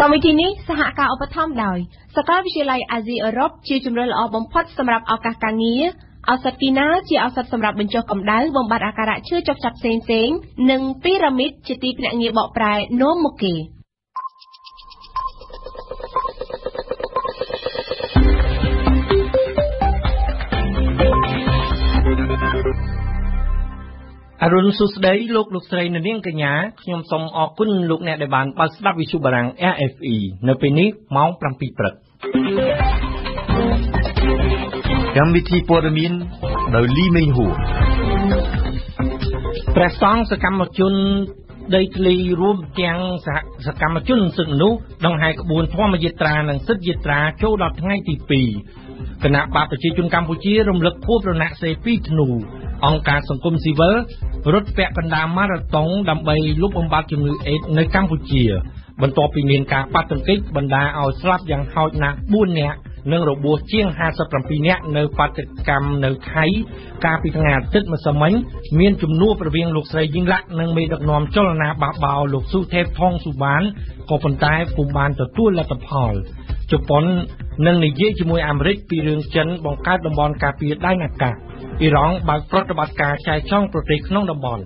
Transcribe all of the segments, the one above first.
កម្មវិធីនេះសហការឧបត្ថម្ភដោយសាកលវិទ្យាល័យអាស៊ីអឺរ៉ុបជាជំរឿនល្អបំផុតសម្រាប់ឱកាសការងារឱសថគីណាជាឱសថសម្រាប់បញ្ចុះកម្ដៅបំបត្តិអាការៈឈឺចុកចាប់ផ្សេងៗនិងពីរ៉ាមីតជាទីភ្នាក់ងារបកប្រែនាំមុខគេអរុនសុស្ដីលោកស្រីនាងកញ្ញាខ្ញុំសូមអរគុណលោកអ្នកដែលបានបើកស្ដាប់វិទ្យុបារាំង RFE នៅពេលនេះម៉ោង 7 ព្រឹកកម្មវិធីព័ត៌មានដោយលីមេងហួរព្រះសង្ឃសកម្មជនដីធ្លីរួមទាំងសកម្មជនសិទ្ធិមនុស្សដង្ហែក្បួនធម្មយាត្រានិងសិទ្ធិយាត្រាចូលដល់ថ្ងៃទី2គណៈបកប្រជាជនកម្ពុជារំលឹកខួបរណសិរ្ស2ធ្នូអង្គការសង្គមស៊ីវិលរត់ពាក់កណ្ដាលម៉ារ៉ាតុងដើម្បីលុបបំបាត់ជំងឺអេដស៍នៅកម្ពុជាបន្ទាប់ពីមានការប៉ះទង្គិចបណ្ដាលឲ្យស្លាប់យ៉ាងហោចណាស់4នាក់និងរបួសជាង57នាក់នៅបាតុកម្មនៅថៃកាលពីថ្ងៃអាទិត្យម្សិលមិញមានជំនួបរវាងលោកស្រីយីងឡាក់និងមេដឹកនាំចលនាបះបោលោកស៊ូថេបថងស៊ូបានក៏ប៉ុន្តែពុំបានទទួលលទ្ធផលជប៉ុននឹងនិយាយជាមួយអាមេរិកពីរឿងចិនបង្កើតតំបន់ការពារដែនអាកាសអ៊ីរ៉ង់បើកប្រតិបត្តិការចែកចង់ប្រទេសក្នុងតំបន់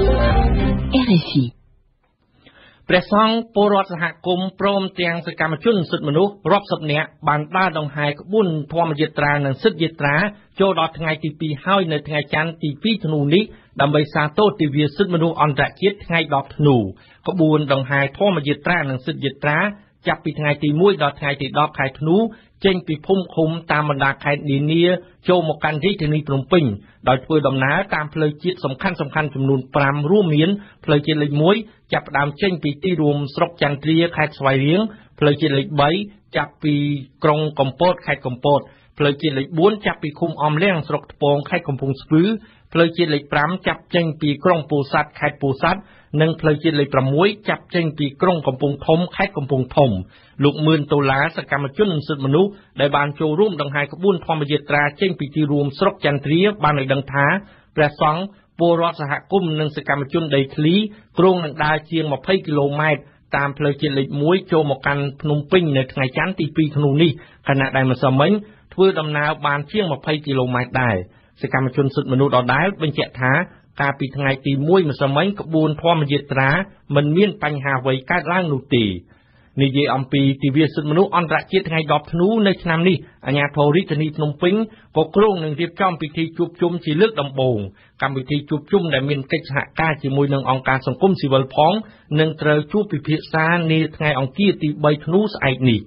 RFI ព្រះសង្ឃពលរដ្ឋសហគមន៍ព្រមទាំងសកម្មជនសិទ្ធិមនុស្សរាប់សិបនាក់បានដើរដង្ហែក្បួនធម្មយាត្រានិងសិទ្ធិយាត្រាចូលដល់ថ្ងៃទី2ហើយនៅថ្ងៃច័ន្ទទី2ធ្នូនេះដើម្បីសាទរទិវាសិទ្ធិមនុស្សអន្តរជាតិថ្ងៃ10ធ្នូក្បួនដង្ហែធម្មយាត្រានិងសិទ្ធិយាត្រាចាប់ពីថ្ងៃទី1ដល់ថ្ងៃទី10ខែធ្នូចេញពីភូមិឃុំតាមបណ្ដាខេត្តនានាចូលមកកាន់រាជធានីភ្នំពេញដោយធ្វើដំណើរតាមផ្លូវជាតិសំខាន់ចំនួន5រួមមានផ្លូវជាតិលេខ1ចាប់ផ្ដើមចេញពីទីរួមស្រុកចន្ទ្រាខេត្តស្វាយរៀងផ្លូវជាតិលេខ3ចាប់ពីក្រុងកំពតខេត្តកំពតផ្លូវជាតិលេខ4ចាប់ពីឃុំអំលៀងស្រុកថ្ពងខេត្តកំពង់ស្ពឺផ្លូវជាតិលេខ5ចាប់ចេញពីក្រុងពោធិ៍សាត់ខេត្តពោធិ៍សាត់និងផ្លូវជាតិលេខ6ចាប់ចេញពីក្រុងកំពង់ធំខេត្តកំពង់ធំលោកមឿនដុល្លារសកម្មជនសិទ្ធិមនុស្សដែលបានចូលរួមដង្ហែក្បួនធម្មយាត្រាចេញពីទីរួមស្រុកចន្ទ្រាបានឲ្យដឹងថាព្រះសង្ឃពលរដ្ឋសហគមន៍និងសកម្មជនដីធ្លីគ្រោងនឹងដើរជាង20គីឡូម៉ែត្រតាមផ្លូវជាតិលេខ1ចូលមកកាន់ភ្នំពេញនៅថ្ងៃច័ន្ទទី2ធ្នូនេះខណៈដែលម្សិលមិញធ្វើដំណើរបានជាង20គីឡូម៉ែត្រដែរសកម្មជនសិទ្ធិមនុស្សដដែលបញ្ជាក់ថាកាលពីថ្ងៃទី1ម្សិលមិញក្បួនធម្មយាត្រាមិនមានបញ្ហាអ្វីកើតឡើងនោះទេនិយាយអំពីទិវាសិទ្ធិមនុស្សអន្តរជាតិថ្ងៃ10ធ្នូនៅឆ្នាំនេះអាជ្ញាធររាជធានីភ្នំពេញក៏គ្រោងនឹងរៀបចំពិធីជួបជុំជាលើកដំបូងកម្មវិធីជួបជុំដែលមានកិច្ចសហការជាមួយនឹងអង្គការសង្គមស៊ីវិលផងនឹងត្រូវជួបពិភាក្សានាថ្ងៃអង្គារទី3ធ្នូស្អែកនេះ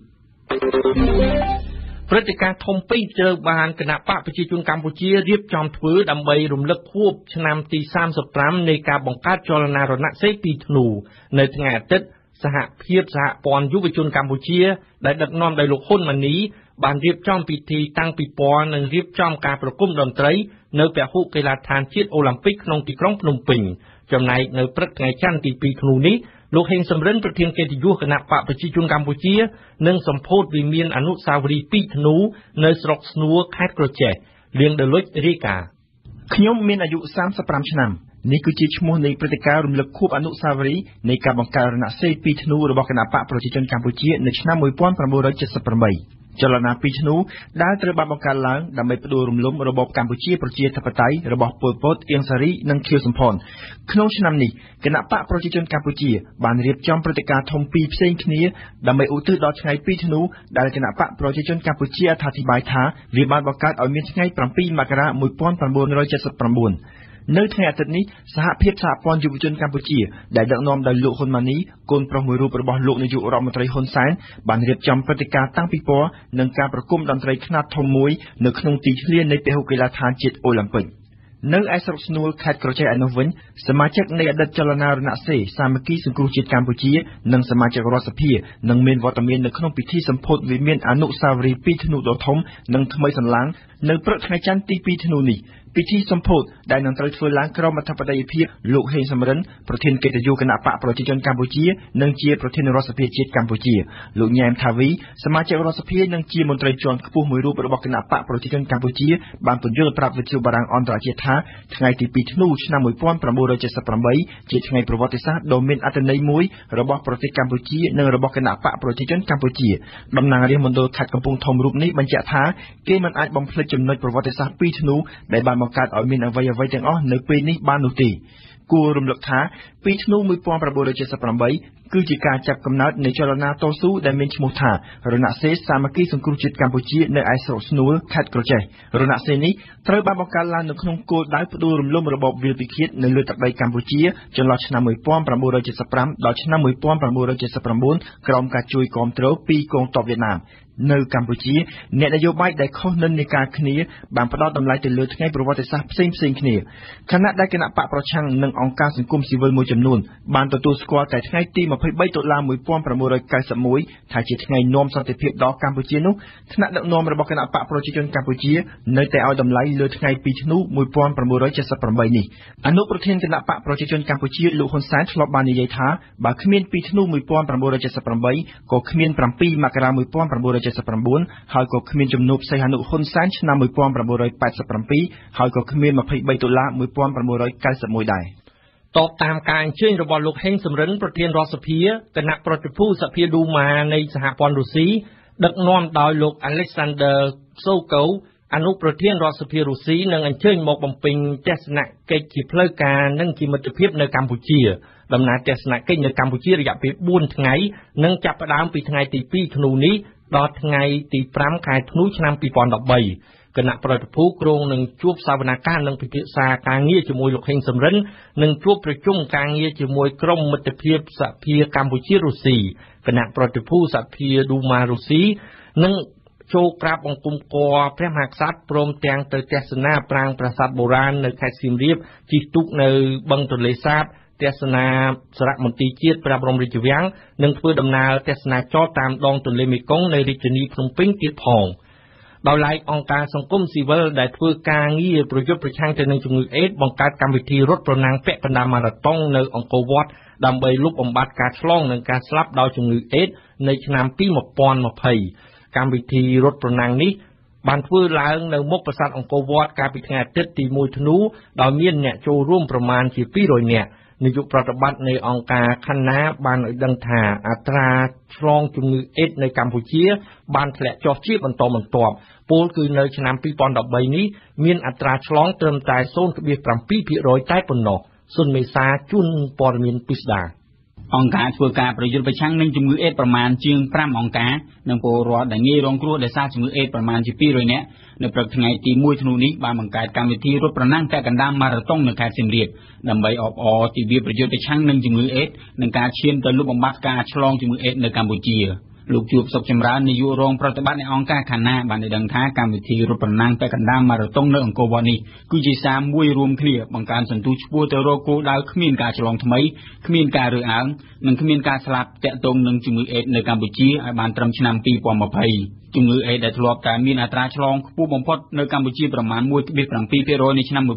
ព្រឹត្តិការណ៍ធំពេកត្រូវបានគណៈបកប្រជាជនកម្ពុជារៀបចំធ្វើដើម្បីរំលឹកខួបឆ្នាំទី35នៃការបង្កើតចលនារណសិរ្ស2ធ្នូនៅថ្ងៃអាទិត្យសហភាពសហព័ន្ធយុវជនកម្ពុជាដែលដឹកនាំដោយលោកហ៊ុនម៉ាណីបានរៀបចំពិធីតាំងពិព័រណ៍និងរៀបចំការប្រគំតន្ត្រីនៅពហុកីឡដ្ឋានជាតិអូឡ িম্প ិកក្នុងទីក្រុងភ្នំពេញចំណែកនៅព្រឹកថ្ងៃច័ន្ទទី2ធ្នូនេះលោកហេងសំរិនប្រធានកិត្តិយសគណៈបកប្រជាជនកម្ពុជានឹងសម្ពោធវិមានអនុស្សាវរីយ៍2ធ្នូនៅស្រុកស្នួរខេត្តក្រចេះលៀងដលុចរាយការណ៍ខ្ញុំមានអាយុ35ឆ្នាំនេះគឺជាឈ្មោះនៃព្រឹត្តិការណ៍រំលឹកខួបអនុស្សាវរីយ៍នៃការបង្កើតរណសិរ្ស2ធ្នូរបស់គណៈបកប្រជាជនកម្ពុជានៅឆ្នាំ1978ចលនា2ធ្នូដែលត្រូវបានបង្កើតឡើងដើម្បីផ្ដួលរំលំរបបកម្ពុជាប្រជាធិបតេយ្យរបស់ប៉ុល ពត អៀង សារីនិងខៀវសំផនក្នុងឆ្នាំនេះគណៈបកប្រជាជនកម្ពុជាបានរៀបចំព្រឹត្តិការណ៍ធំពីរផ្សេងគ្នាដើម្បីឧទ្ទិសដល់ថ្ងៃ2ធ្នូដែលគណៈបកប្រជាជនកម្ពុជាអត្ថាធិប្បាយថាវាបានបង្កើតឲ្យមានថ្ងៃ7មករា1979នៅថ្ងៃអាទិត្យនេះសហភាពសហព័ន្ធយុវជនកម្ពុជាដែលដឹកនាំដោយលោកហ៊ុនម៉ាណីកូនប្រុសមួយរូបរបស់លោកនាយករដ្ឋមន្ត្រីហ៊ុនសែនបានរៀបចំព្រឹត្តិការណ៍តាំងពិព័រណ៍និងការប្រគំតន្ត្រីខ្នាតធំមួយនៅក្នុងទីធ្លានៃពហុកីឡដ្ឋានជាតិអូឡ িম্প ិកនៅឯស្រុកស្នួលខេត្តក្រចេះឯនោះវិញសមាជិកនៃអតីតចលនារណសិរ្សសាមគ្គីសង្គ្រោះជាតិកម្ពុជានិងសមាជិករដ្ឋសភានឹងមានវត្តមាននៅក្នុងពិធីសម្ពោធវិមានអនុស្សាវរីយ៍2ធ្នូដ៏ធំនិងថ្មីសន្លាងនៅព្រឹកថ្ងៃច័ន្ទទី2ធ្នូនេះពិធីសម្ពោធដែលនឹងត្រូវធ្វើឡើងក្រោមអធិបតីភាពលោកហេងសំរិនប្រធានកិត្តិយសគណៈបកប្រជាជនកម្ពុជានិងជាប្រធានរដ្ឋសភាជាតិកម្ពុជាលោកញ៉ែមថាវីសមាជិករដ្ឋសភានិងជាមន្ត្រីជាន់ខ្ពស់មួយរូបរបស់គណៈបកប្រជាជនកម្ពុជាបានពន្យល់ប្រាប់វិទ្យុបារាំងអន្តរជាតិថាថ្ងៃទី2ធ្នូឆ្នាំ1978ជាថ្ងៃប្រវត្តិសាស្ត្រដ៏មានអត្ថន័យមួយរបស់ប្រទេសកម្ពុជានិងរបស់គណៈបកប្រជាជនកម្ពុជាតំណាងរាស្ត្រមណ្ឌលខេត្តកំពង់ធំរូបនេះបញ្ជាក់ថាគេមិនអាចបំភ្លេចចំណុចប្រវត្តិសាស្ត្រ2ធ្នូដែលបានបង្កើតឲ្យមានអ្វីៗទាំងអស់នៅពេលនេះបាននោះទេគួររំលឹកថា2ធ្នូ1978គឺជាការចាប់កំណើតនៃចលនាតស៊ូដែលមានឈ្មោះថារណសិរ្សសាមគ្គីសង្គ្រោះជាតិកម្ពុជានៅឯស្រុកស្នួលខេត្តក្រចេះរណសិរ្សនេះត្រូវបានបង្កើតឡើងនៅក្នុងគោលដៅផ្ដួលរំលំរបបវាលពិឃាតនៅលើទឹកដីកម្ពុជាចន្លោះឆ្នាំ1975ដល់ឆ្នាំ1979ក្រោមការជួយគាំទ្រពីកងទ័ពវៀតណាមនៅកម្ពុជាអ្នកនយោបាយដែលខុសនិន្នាការគ្នាបានផ្ដោតតម្លៃទៅលើថ្ងៃប្រវត្តិសាស្ត្រផ្សេងៗគ្នាខណៈដែលគណៈបកប្រឆាំងនិងអង្គការសង្គមស៊ីវិលមួយចំនួនបានទទួលស្គាល់តែថ្ងៃទី23តុលា1991ថាជាថ្ងៃនាំសន្តិភាពដល់កម្ពុជានោះថ្នាក់ដឹកនាំរបស់គណៈបកប្រជាជនកម្ពុជានៅតែឲ្យតម្លៃលើថ្ងៃ2ធ្នូ1978នេះអនុប្រធានគណៈបកប្រជាជនកម្ពុជាលោកហ៊ុនសែនធ្លាប់បាននិយាយថាបើគ្មាន2ធ្នូ1978ក៏គ្មាន7មករា1979ហើយក៏គ្មានជំនួបសីហនុហ៊ុនសែនឆ្នាំ1987ហើយក៏គ្មាន23តុលា1991ដែរតបតាមការអញ្ជើញរបស់លោកហេងសំរិនប្រធានរដ្ឋសភាគណៈប្រតិភូសភាឌូម៉ានៃសហព័ន្ធរុស្ស៊ីដឹកនាំដោយលោក Alexander Sokov អនុប្រធានរដ្ឋសភារុស្ស៊ីនឹងអញ្ជើញមកបំពេញទស្សនកិច្ចជាផ្លូវការនិងជាមិត្តភាពនៅកម្ពុជាដំណើរទស្សនកិច្ចនៅកម្ពុជារយៈពេល4ថ្ងៃនិងចាប់ផ្ដើមពីថ្ងៃទី2ធ្នូនេះដល់ថ្ងៃទី5ខែធ្នូឆ្នាំ2013គណៈប្រតិភូគ្រោងនឹងជួបសវនកម្មនិងពិភាក្សាការងារជាមួយលោកហេងសំរិននិងជួបប្រជុំការងារជាមួយក្រុមមិត្តភាពសភាកម្ពុជារុស្ស៊ីគណៈប្រតិភូសភាឌូម៉ារុស្ស៊ីនិងចូលក្រាបបង្គំគាល់ព្រះមហាក្សត្រព្រមទាំងទៅទស្សនាប្រាង្គប្រាសាទបុរាណនៅខេត្តសៀមរាបជិះទូកនៅបឹងទន្លេសាបទស្សនាសារមន្ទីរជាតិព្រះបរមរាជវាំងនិងធ្វើដំណើរទស្សនាចតតាមដងទន្លេមេគង្គនៅរាជធានីភ្នំពេញទៀតផងដោយឡែកអង្គការសង្គមស៊ីវិលដែលធ្វើការងារប្រយុទ្ធប្រឆាំងទៅនឹងជំងឺអេដស៍បង្កើតកម្មវិធីរត់ប្រណាំងពាក់កណ្ដាលម៉ារ៉ាតុងនៅអង្គរវត្តដើម្បីលុបបំបាត់ការឆ្លងនិងការស្លាប់ដោយជំងឺអេដស៍នៅឆ្នាំ2020កម្មវិធីរត់ប្រណាំងនេះបានធ្វើឡើងនៅមុខប្រាសាទអង្គរវត្តកាលពីថ្ងៃអាទិត្យទី1ធ្នូដោយមានអ្នកចូលរួមប្រមាណជា200នាក់នាយកប្រតិបត្តិនៃអង្គការខណ្ឌណាបានឲ្យដឹងថាអត្រាឆ្លងជំងឺអេដស៍នៅកម្ពុជាបានធ្លាក់ចុះជាបន្តបន្ទាប់ពលគឺនៅឆ្នាំ2013នេះមានអត្រាឆ្លងត្រឹមតែ 0.7% តែប៉ុណ្ណោះសុនមេសាជួនព័ត៌មានពិស្ដាអង្គការធ្វើការប្រយុទ្ធប្រឆាំងនឹងជំងឺអេដស៍ប្រមាណជាង5អង្គការនិងពលរដ្ឋដែលងាយរងគ្រោះដោយសារជំងឺអេដស៍ប្រមាណជា200នាក់នៅព្រឹកថ្ងៃទី1ធ្នូនេះបានបង្កើតកម្មវិធីរត់ប្រណាំងពាក់កណ្ដាលម៉ារ៉ាតុងនៅខេត្តសៀមរាបដើម្បីអបអរទិវាប្រយុទ្ធប្រឆាំងនឹងជំងឺអេដស៍និងការឈានទៅលុបបំបាត់ការឆ្លងជំងឺអេដស៍នៅកម្ពុជាលោកជួបសុខចម្រើននាយករងប្រតិបត្តិនៃអង្គការខាណាបានដឹងថាកម្មវិធីរត់ប្រណាំងពាក់កណ្ដាលម៉ារ៉ាតុងនៅអង្គរវត្តនេះគឺជាសារមួយរួមគ្នាបង្កើនសន្ទុះឆ្ពោះទៅរកគោលដៅគ្មានការឆ្លងថ្មីគ្មានការរើសអើងនិងគ្មានការស្លាប់ទាក់ទងនឹងជំងឺអេដស៍នៅកម្ពុជាឲ្យបានត្រឹមឆ្នាំ2020ជំងឺអេដស៍ដែលធ្លាប់តែមានអត្រាឆ្លងខ្ពស់បំផុតនៅកម្ពុជាប្រមាណ 1.7% នៅឆ្នាំ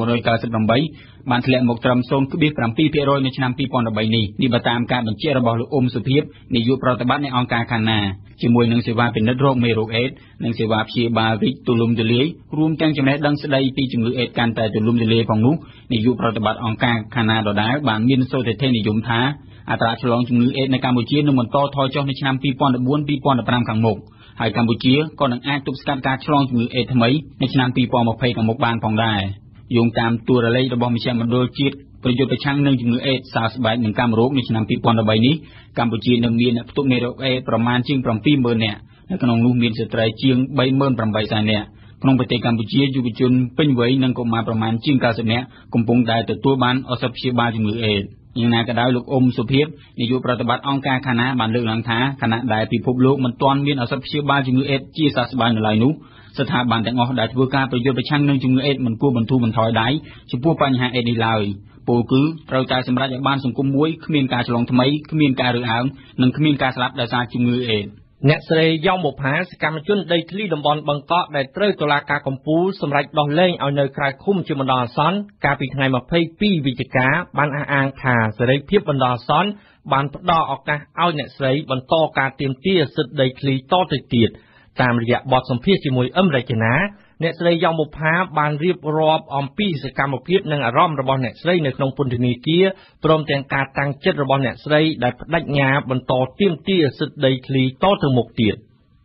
1998បានធ្លាក់មកត្រឹម 0.7% នៅឆ្នាំ2013នេះបើតាមការបញ្ជាក់របស់លោកអ៊ុំសុភាពនាយកប្រតិបត្តិនៃអង្គការខាណាជាមួយនឹងសេវាពិនិត្យរោគមេរោគអេដស៍និងសេវាព្យាបាលរីកទូលំទូលាយរួមទាំងចំណេះដឹងស្ដីពីជំងឺអេដស៍កាន់តែទូលំទូលាយផងនោះនាយកប្រតិបត្តិអង្គការខាណាដដែលបានមានសោធិនិយមថាអត្រាឆ្លងជំងឺអេដស៍នៅកម្ពុជានឹងបន្តថយចុះនៅឆ្នាំ2014-2015ខាងមុខហើយកម្ពុជាក៏នឹងអាចទប់ស្កាត់ការឆ្លងជំងឺអេដស៍ថ្មីនៅឆ្នាំ2020ខាងមុខបានផងដែរយោងតាមតួលេខរបស់មជ្ឈមណ្ឌលជាតិប្រយុទ្ធប្រឆាំងនឹងជំងឺអេដស៍សើស្បែកនិងកាមរោគនៅឆ្នាំ2013នេះកម្ពុជានឹងមានអ្នកផ្ទុកមេរោគអេដស៍ប្រមាណជាង 70000 នាក់នៅក្នុងនោះមានស្ត្រីជាង 38000 នាក់ក្នុងប្រទេសកម្ពុជាយុវជនពេញវ័យនិងកុមារប្រមាណជាង90នាក់កំពុងតែទទួលបានឱសថព្យាបាលជំងឺអេដស៍យ៉ាងណាក៏ដោយលោកអ៊ុំសុភាពនាយកប្រតិបត្តិអង្គការខាណាបានលើកឡើងថាខណៈដែលពិភពលោកមិនទាន់មានឱសថព្យាបាលជំងឺអេដស៍ជាសះស្បើយនៅឡើយនោះស្ថាប័នទាំងអស់ដែលធ្វើការប្រយុទ្ធប្រឆាំងនឹងជំងឺអេដស៍មិនគួរបន្ធូរបន្ថយដៃចំពោះបញ្ហាអេដស៍នេះឡើយពោលគឺត្រូវតែសម្រេចឲ្យបានសង្គមមួយគ្មានការឆ្លងថ្មីគ្មានការរើសអើងនិងគ្មានការស្លាប់ដោយសារជំងឺអេដស៍អ្នកស្រីយ៉ងបុប្ផាសកម្មជនដីធ្លីតំបន់បឹងកក់ដែលត្រូវតុលាការកំពូលសម្រេចដោះលែងឲ្យនៅក្រៅឃុំជាបណ្ដោះអាសន្នកាលពីថ្ងៃ22វិច្ឆិកាបានអះអាងថាសេរីភាពបណ្ដោះអាសន្នបានផ្ដល់ឱកាសឲ្យអ្នកស្រីបន្តការទាមទារសិទ្ធិដីធ្លីតទៅទៀតតាមរយៈបទសម្ភាសន៍ជាមួយអឹមរចនាអ្នកស្រីយ៉ងបុប្ផាបានរៀបរាប់អំពីសកម្មភាពនិងអារម្មណ៍របស់អ្នកស្រីនៅក្នុងពន្ធនាគារព្រមទាំងការតាំងចិត្តរបស់អ្នកស្រីដែលបដិញ្ញាបន្តទាមទារសិទ្ធិដីធ្លីតទៅមុខទៀត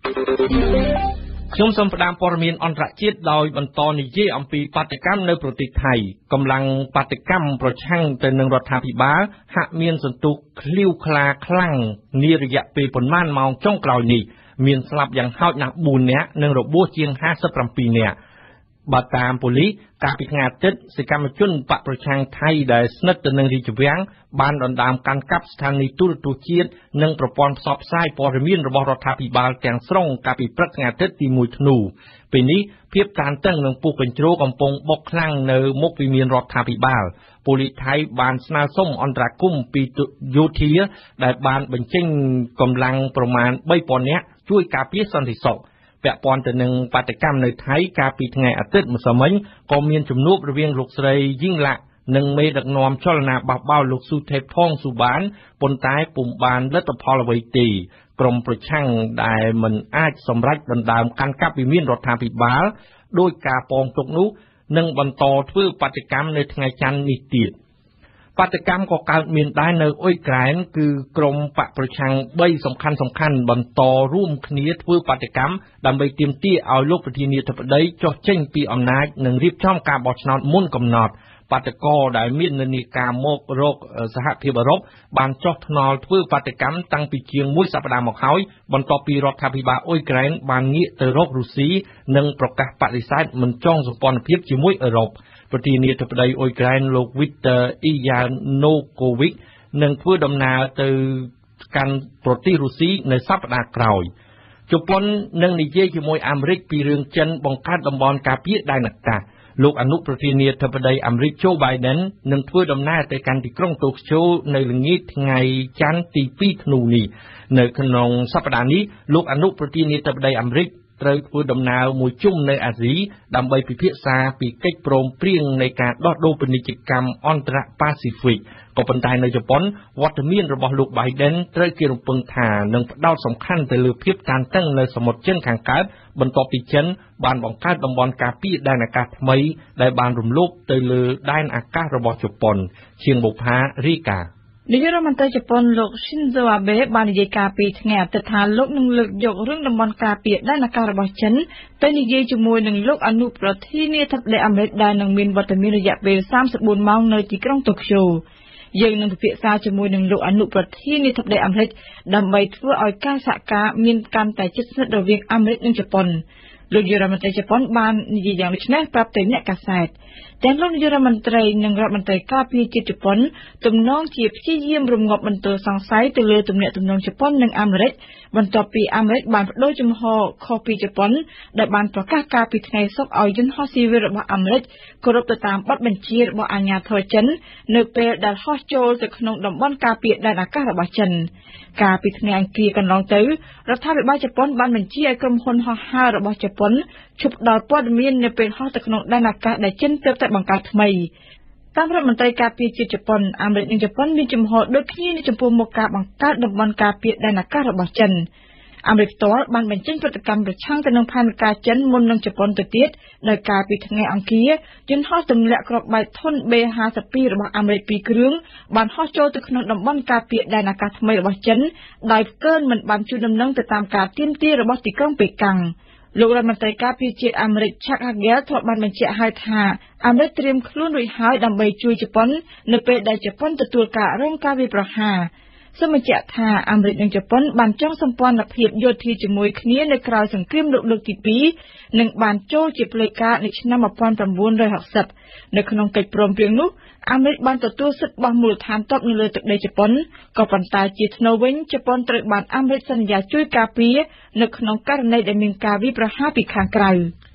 ខ្ញុំសូមផ្ដើមព័ត៌មានអន្តរជាតិដោយបន្តនិយាយអំពីបាតុកម្មនៅប្រទេសថៃកម្លាំងបាតុកម្មប្រឆាំងទៅនឹងរដ្ឋាភិបាលហាក់មានសន្ទុះឃ្លាវខ្លាខ្លាំងនារយៈពេលប៉ុន្មានម៉ោងចុងក្រោយនេះមានស្លាប់យ៉ាងហោចណាស់4នាក់និងរបួសជាង57នាក់បើតាមប៉ូលីសកាលពីថ្ងៃអាទិត្យសកម្មជនបកប្រឆាំងថៃដែលស្និទ្ធទៅនឹងរាជវាំងបានដណ្ដើមកាន់កាប់ស្ថានីយទូរទស្សន៍ជាតិនិងប្រព័ន្ធផ្សព្វផ្សាយព័ត៌មានរបស់រដ្ឋាភិបាលទាំងស្រុងកាលពីព្រឹកថ្ងៃអាទិត្យទី1ធ្នូពេលនេះភាពតានតឹងនិងពុះកញ្ជ្រោលកំពុងបុកខ្លាំងនៅមុខវិមានរដ្ឋាភិបាលប៉ូលីសថៃបានស្នើសុំអន្តរាគមន៍ពីយោធាដែលបានបញ្ចេញកម្លាំងប្រមាណ 3000 នាក់ជួយការពារសន្តិសុខពាក់ព័ន្ធទៅនឹងបាតុកម្មនៅថៃកាលពីថ្ងៃអាទិត្យម្សិលមិញក៏មានជំនួបរវាងលោកស្រីយីងឡាក់និងមេដឹកនាំចលនាបះបោរលោកស៊ូថេផងស៊ូបានប៉ុន្តែពុំបានលទ្ធផលអ្វីទេក្រុមប្រឆាំងដែលមិនអាចសម្រេចដណ្ដើមកាន់កាប់វិមានរដ្ឋាភិបាលដោយការពងទុកនោះនឹងបន្តធ្វើបាតុកម្មនៅថ្ងៃច័ន្ទនេះទៀតបាតុកម្មក៏កើតមានដែរនៅអ៊ុយក្រែនគឺក្រុមបកប្រឆាំង3សំខាន់បន្តរួមគ្នាធ្វើបាតុកម្មដើម្បីទាមទារឲ្យលោកប្រធានាធិបតីចុះចេញពីអំណាចនិងរៀបចំការបោះឆ្នោតមុនកំណត់បាតុករដែលមាននានាការមករកសហភាពអឺរ៉ុបបានចុះថ្នល់ធ្វើបាតុកម្មតាំងពីជាង1សប្តាហ៍មកហើយបន្ទាប់ពីរដ្ឋាភិបាលអ៊ុយក្រែនបានងាកទៅរករុស្ស៊ីនិងប្រកាសបដិសេធមិនចងសម្ព័ន្ធភាពជាមួយអឺរ៉ុបប្រធានាធិបតីអ៊ុយក្រែនលោក Viktor Yanukovych នឹងធ្វើដំណើរទៅកាន់ប្រទេសរុស្ស៊ីនៅសប្តាហ៍ក្រោយជប៉ុននឹងនិយាយជាមួយអាមេរិកពីរឿងចិនបង្កើតតំបន់ការពារដែនអាកាសលោកអនុប្រធានាធិបតីអាមេរិក Joe Biden នឹងធ្វើដំណើរទៅកាន់ទីក្រុងតូក្យូនៅល្ងាចថ្ងៃច័ន្ទទី2ធ្នូនេះនៅក្នុងសប្តាហ៍នេះលោកអនុប្រធានាធិបតីអាមេរិកត្រូវធ្វើដំណើរមួយជុំនៅអាស៊ីដើម្បីពិភាក្សាពីកិច្ចព្រមព្រៀងនៃការដោះដូរពាណិជ្ជកម្មអន្តរប៉ាស៊ីហ្វិកក៏ប៉ុន្តែនៅជប៉ុនវត្តមានរបស់លោក Biden ត្រូវគេរំពឹងថានឹងផ្ដោតសំខាន់ទៅលើភាពតានតឹងនៅសមុទ្រចិនខាងកើតបន្ទាប់ពីចិនបានបង្កើតតំបន់ការពារដែនអាកាសថ្មីដែលបានរំលោភទៅលើដែនអាកាសរបស់ជប៉ុនជាងបុប្ផារីកានាយករដ្ឋមន្ត្រីជប៉ុនលោក Shinzo Abe បាននិយាយការពីថ្ងៃអាទិត្យថាលោកនឹងលើកយករឿងតំបន់ការពារដែនអាកាសរបស់ចិនទៅនិយាយជាមួយនឹងលោកអនុប្រធានាធិបតីអាមេរិកដែលនឹងមានវត្តមានរយៈពេល34ម៉ោងនៅទីក្រុងតូក្យូយើងនឹងពិភាក្សាជាមួយនឹងលោកអនុប្រធានាធិបតីអាមេរិកដើម្បីធ្វើឲ្យការសហការមានកាន់តែជិតស្និទ្ធរវាងអាមេរិកនិងជប៉ុនលោកនាយករដ្ឋមន្ត្រីជប៉ុនបាននិយាយយ៉ាងនេះប្រាប់ទៅអ្នកកាសែតទាំងលោកនាយករដ្ឋមន្ត្រីនិងរដ្ឋមន្ត្រីការពារជាតិជប៉ុនទំនងជាព្យាយាមរំងាប់បន្ទោសង្ស័យទៅលើទំនាក់ទំនងជប៉ុននិងអាមេរិកបន្ទាប់ពីអាមេរិកបានបដូរជំហរខុសពីជប៉ុនដែលបានប្រកាសការពីថ្ងៃសុក្រឲ្យយន្តហោះស៊ីវិលរបស់អាមេរិកគោរពទៅតាមបទបញ្ជារបស់អាជ្ញាធរចិននៅពេលដែលហោះចូលទៅក្នុងតំបន់ការពារដែនអាកាសរបស់ចិនកាលពីថ្ងៃអង្គារកន្លងទៅរដ្ឋាភិបាលជប៉ុនបានបញ្ជាឲ្យក្រុមហ៊ុនហោះហើររបស់ជប៉ុនឈប់ដល់ព័ត៌មាននៅពេលហោះទៅក្នុងដែនអាកាសដែលចិនទើបតែបង្កើតថ្មីតាមរដ្ឋមន្ត្រីការពារជាតិជប៉ុនអាមេរិកនិងជប៉ុនមានជំហរដូចគ្នានៅចំពោះមុខការបង្កើតតំបន់ការពារដែនអាកាសរបស់ចិនអាមេរិកផ្ទាល់បានបញ្ចេញប្រតិកម្មប្រឆាំងទៅនឹងផែនការចិនមុននឹងជប៉ុនទៅទៀតដោយការពីថ្ងៃអង្គារយន្តហោះទម្លាក់គ្រាប់បែកធុន B-52 របស់អាមេរិក2គ្រឿងបានហោះចូលទៅក្នុងតំបន់ការពារដែនអាកាសថ្មីរបស់ចិនដោយផ្កើនមិនបានជួយដំណឹងទៅតាមការទាមទាររបស់ទីក្រុងប៉េកាំងលោករដ្ឋមន្ត្រីការពារជាតិអាមេរិក Chuck Hagel ធ្លាប់បានបញ្ជាក់ឲ្យថាអាមេរិកត្រៀមខ្លួនរួចហើយដើម្បីជួយជប៉ុននៅពេលដែលជប៉ុនទទួលការរងការវាយប្រហារសូមបញ្ជាក់ថាអាមេរិកនិងជប៉ុនបានចងសម្ព័ន្ធភាពយោធាជាមួយគ្នានៅក្រៅសង្គ្រាមលោកលើកទី2និងបានចូលជាផ្លូវការនៅឆ្នាំ1960នៅក្នុងកិច្ចព្រមព្រៀងនោះអាមេរិកបានទទួលសិទ្ធិបោះមូលដ្ឋានទ័ពនៅលើទឹកដីជប៉ុនក៏ប៉ុន្តែជាថ្នូរវិញជប៉ុនត្រូវបានអាមេរិកសន្យាជួយការពារនៅក្នុងករណីដែលមានការវាយប្រហារពីខាងក្រៅ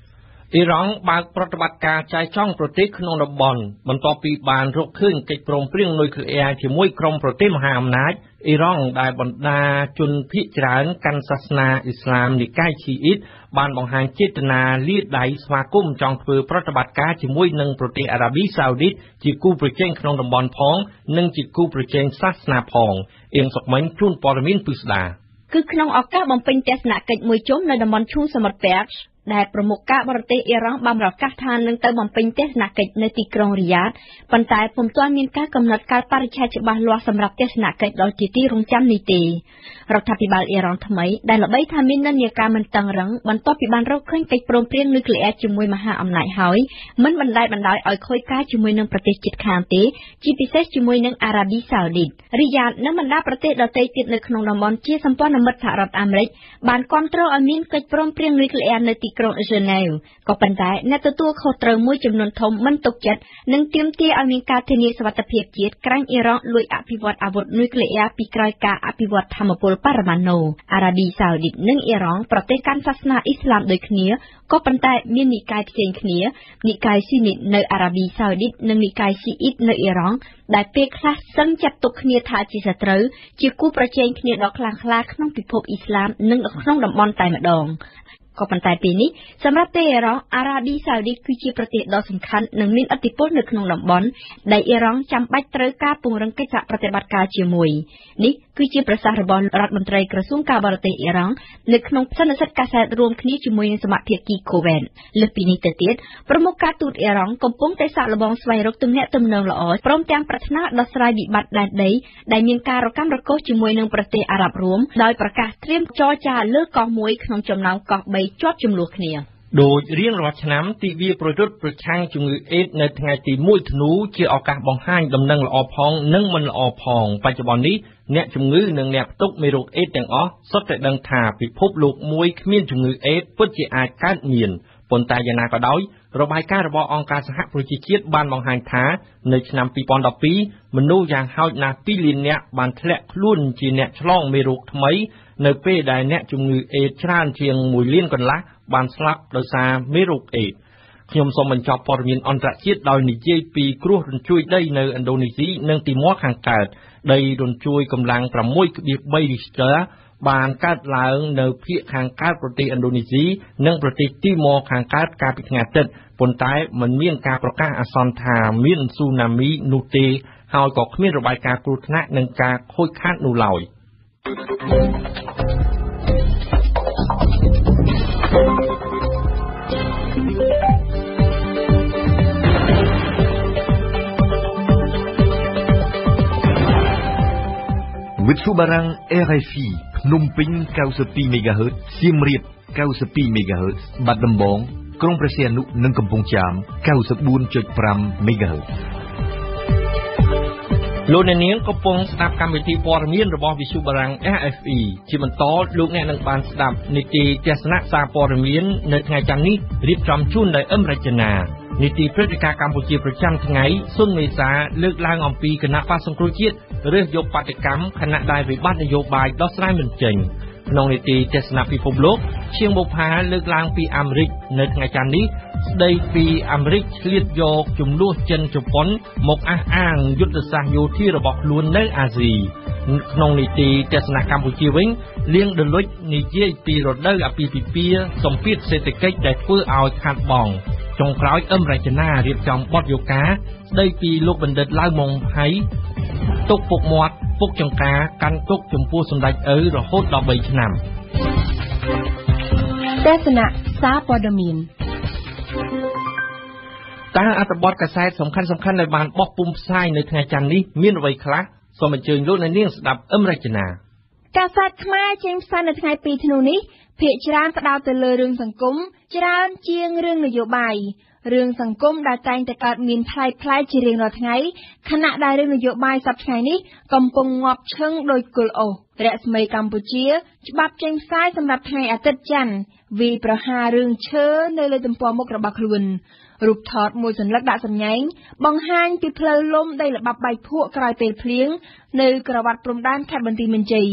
អ៊ីរ៉ង់បើកប្រតិបត្តិការចែកចង់ប្រទេសក្នុងតំបន់បន្ទាប់ពីបានរកឃើញកិច្ចព្រមព្រៀងនុយក្លេអ៊ែរជាមួយក្រុមប្រទេសមហាអំណាចអ៊ីរ៉ង់ដែលបណ្ដាជនភាគច្រើនកាន់សាសនាអ៊ីស្លាមនិកាយឈីអ៊ីតបានបង្ហាញចេតនាលាដៃស្វាគមន៍ចង់ធ្វើប្រតិបត្តិការជាមួយនឹងប្រទេសអារ៉ាប៊ីសាអូឌីតជាគូប្រជែងក្នុងតំបន់ផងនិងជាគូប្រជែងសាសនាផងអៀងសុកមិញជូនព័ត៌មានពិស្ដាគឺក្នុងឱកាសបំពេញទស្សនកិច្ចមួយជុំនៅតំបន់ឈូងសមុទ្រ Perch ដែលប្រមុខការបរទេសអ៊ីរ៉ង់បានប្រកាសថានឹងទៅបំពេញទស្សនកិច្ចនៅទីក្រុងរីយ៉ាតប៉ុន្តែពុំទាន់មានការកំណត់កាលបរិច្ឆេទច្បាស់លាស់សម្រាប់ទស្សនកិច្ចដល់ជាទីរងចាំនេះទេរដ្ឋាភិបាលអ៊ីរ៉ង់ថ្មីដែលល្បីថាមាននិន្នាការមិនតឹងរ៉ឹងបន្ទាប់ពីបានរកឃើញកិច្ចព្រមព្រៀងនុយក្លេអ៊ែរជាមួយមហាអំណាចហើយមិនបណ្តែតបណ្តោយឲ្យខូចការជាមួយនឹងប្រទេសជិតខាងទេជាពិសេសជាមួយនឹងអារ៉ាប៊ីសាអូឌីតរីយ៉ាតនិងបណ្ដាប្រទេសដទៃទៀតនៅក្នុងតំបន់ជាសម្ព័ន្ធមិត្តសហរដ្ឋអាមេរិកបានគាំទ្រឲ្យមានកិច្ចព្រមព្រៀងនុយក្លេអ៊ែរនៅទីក្រុងក៏ប៉ុន្តែអ្នកទទួលខុសត្រូវមួយចំនួនធំមិនទុកចិត្តនិងទាមទារឲ្យមានការធានាសុវត្ថិភាពជាតិក្រែងអ៊ីរ៉ង់លួចអភិវឌ្ឍអាវុធនុយក្លេអ៊ែរពីក្រោយការអភិវឌ្ឍថាមពលបរមាណូអារ៉ាប៊ីសាអូឌីតនិងអ៊ីរ៉ង់ប្រទេសកាន់សាសនាអ៊ីស្លាមដូចគ្នាក៏ប៉ុន្តែមាននិកាយផ្សេងគ្នានិកាយស៊ូនីតនៅអារ៉ាប៊ីសាអូឌីតនិងនិកាយស៊ីអ៊ីតនៅអ៊ីរ៉ង់ដែលពេលខ្លះសឹងចាត់ទុកគ្នាថាជាសត្រូវជាគូប្រជែងគ្នាដ៏ខ្លាំងក្លាក្នុងពិភពអ៊ីស្លាមនិងក្នុងតំបន់តែម្ដងក៏ប៉ុន្តែពេលនេះសម្រាប់តេហេរ៉ង់អារ៉ាប៊ីសាអូឌីតគឺជាប្រទេសដ៏សំខាន់និងមានឥទ្ធិពលនៅក្នុងតំបន់ដែលអ៊ីរ៉ង់ចាំបាច់ត្រូវការពង្រឹងកិច្ចសហប្រតិបត្តិការជាមួយនេះគឺជាប្រសាសន៍របស់រដ្ឋមន្ត្រីក្រសួងការបរទេសអ៊ីរ៉ង់នៅក្នុងសន្និសីទកាសែតរួមគ្នាជាមួយនឹងសមាភាគីកូវែតលើសពីនេះទៅទៀតប្រមុខការទូតអ៊ីរ៉ង់កំពុងតែសាកល្បងស្វែងរកទំនាក់ទំនងល្អព្រមទាំងប្រាថ្នាដោះស្រាយវិបត្តិដែនដីដែលមានការរកាំរកូសជាមួយនឹងប្រទេសអារ៉ាប់រួមដោយប្រកាសត្រៀមចរចាលើកោះមួយក្នុងចំណោមកោះ3ជាប់ចំនួនគ្នាដោយរៀងរាល់ឆ្នាំទិវាប្រយុទ្ធប្រឆាំងជំងឺអេដនៅថ្ងៃទី1ធ្នូជាឱកាសបង្ហាញដំណឹងល្អផងនិងមិនល្អផងបច្ចុប្បន្ននេះអ្នកជំងឺនិងអ្នកផ្ទុកមេរោគអេដទាំងអស់សុទ្ធតែដឹងថាពិភពលោកមួយគ្មានជំងឺអេដពិតជាអាចកើតមានប៉ុន្តែយ៉ាងណាក៏ដោយរបាយការណ៍របស់អង្គការសហប្រជាជាតិបានបង្ហាញថានៅឆ្នាំ2012មនុស្សយ៉ាងហោចណាស់2លាននាក់បានធ្លាក់ខ្លួនជាអ្នកឆ្លងមេរោគថ្មីនៅពេលដែលអ្នកជំងឺអេដច្រើនជាង1លានកន្លះបានស្លាប់ដោយសារមេរោគអេដខ្ញុំសូមបញ្ចប់ព័ត៌មានអន្តរជាតិដោយនិយាយពីគ្រោះរញ្ជួយដីនៅឥណ្ឌូនេស៊ីនិងទីម៉័រខាងកើតដីរញ្ជួយកម្លាំង 6.3 Richter បានកើតឡើងនៅភាគខាងកើតប្រទេសឥណ្ឌូនេស៊ីនិងប្រទេសទីម៉័រខាងកើតកាលពីថ្ងៃអាទិត្យប៉ុន្តែមិនមានការប្រកាសអាសន្នថាមានស៊ូណាមីនោះទេហើយក៏គ្មានរបាយការណ៍គ្រោះថ្នាក់និងការខូចខាតនោះឡើយវិទ្យុបារាំង RFI ភ្នំពេញ 92 MHz សៀមរាប 92 MHz បាត់ដំបងក្រុងព្រះសីហនុនិងកំពង់ចាម 94.5 MHz លោកអ្នកនាងកំពុងស្ដាប់កម្មវិធីព័ត៌មានរបស់វិទ្យុបារាំង RFE ជាបន្តលោកអ្នកនឹងបានស្ដាប់នីតិទស្សនៈសារព័ត៌មាននៅថ្ងៃច័ន្ទនេះរៀបចំជូនដោយអឹមរចនានីតិព្រឹត្តិការណ៍កម្ពុជាប្រចាំថ្ងៃសុនមេសាលើកឡើងអំពីគណៈបក្សសង្គ្រោះជាតិរើសយកបដកម្មគណៈដែលវិបត្តិនយោបាយដោះស្រាយមិនចេញក្នុងនីតិទស្សនៈពិភពលោកជាងបុប្ផាលើកឡើងពីអាមេរិកនៅថ្ងៃច័ន្ទនេះស្ដីពីអាមេរិកឆ្លៀតយកចំនួនចិនជប៉ុនមកអះអាងយុទ្ធសាស្ត្រយោធារបស់ខ្លួននៅអាស៊ីក្នុងនីតិទស្សនៈកម្ពុជាវិញលៀងដលុចនិយាយពីរដូវអាពាហ៍ពិពាហ៍សម្ពាធសេដ្ឋកិច្ចដែលធ្វើឲ្យខាតបង់ចុងក្រោយអឹមរចនារៀបចំបទយោការស្ដីពីលោកបណ្ឌិតឡាវម៉ុងហៃទុកពុកមាត់ពុកចង្ការកាន់ទុកចំពោះសម្ដេចឪរហូតដល់3ឆ្នាំទស្សនៈសារព័ត៌មានតើអត្ថបទកាសែតសំខាន់ៗដែលបានបោះពុម្ពផ្សាយនៅថ្ងៃច័ន្ទនេះមានអ្វីខ្លះសូមអញ្ជើញលោកអ្នកនាងស្ដាប់អឹមរចនាកាសែតខ្មែរចេញផ្សាយនៅថ្ងៃ2ធ្នូនេះភាគច្រើនផ្ដោតទៅលើរឿងសង្គមច្រើនជាងរឿងនយោបាយរឿងសង្គមដែលតែងតែកើតមានផ្លែផ្លែជារៀងរាល់ថ្ងៃខណៈដែលរឿងនយោបាយសប្តាហ៍ថ្ងៃនេះកំពុងងាប់ឈឹងដោយគុលអូសរស្មីកម្ពុជាច្បាប់ចេញផ្សាយសម្រាប់ថ្ងៃអាទិត្យច័ន្ទវាយប្រហាររឿងឈើនៅលើទំព័រមុខរបស់ខ្លួនរូបថតមួយសន្លឹកដាក់សម្ញែងបង្ហាញពីផ្លូវលំដីល្បាប់បែកភក់ក្រោយពេលភ្លៀងនៅក្រវ៉ាត់ព្រំដែនខេត្តបន្ទាយមានជ័យ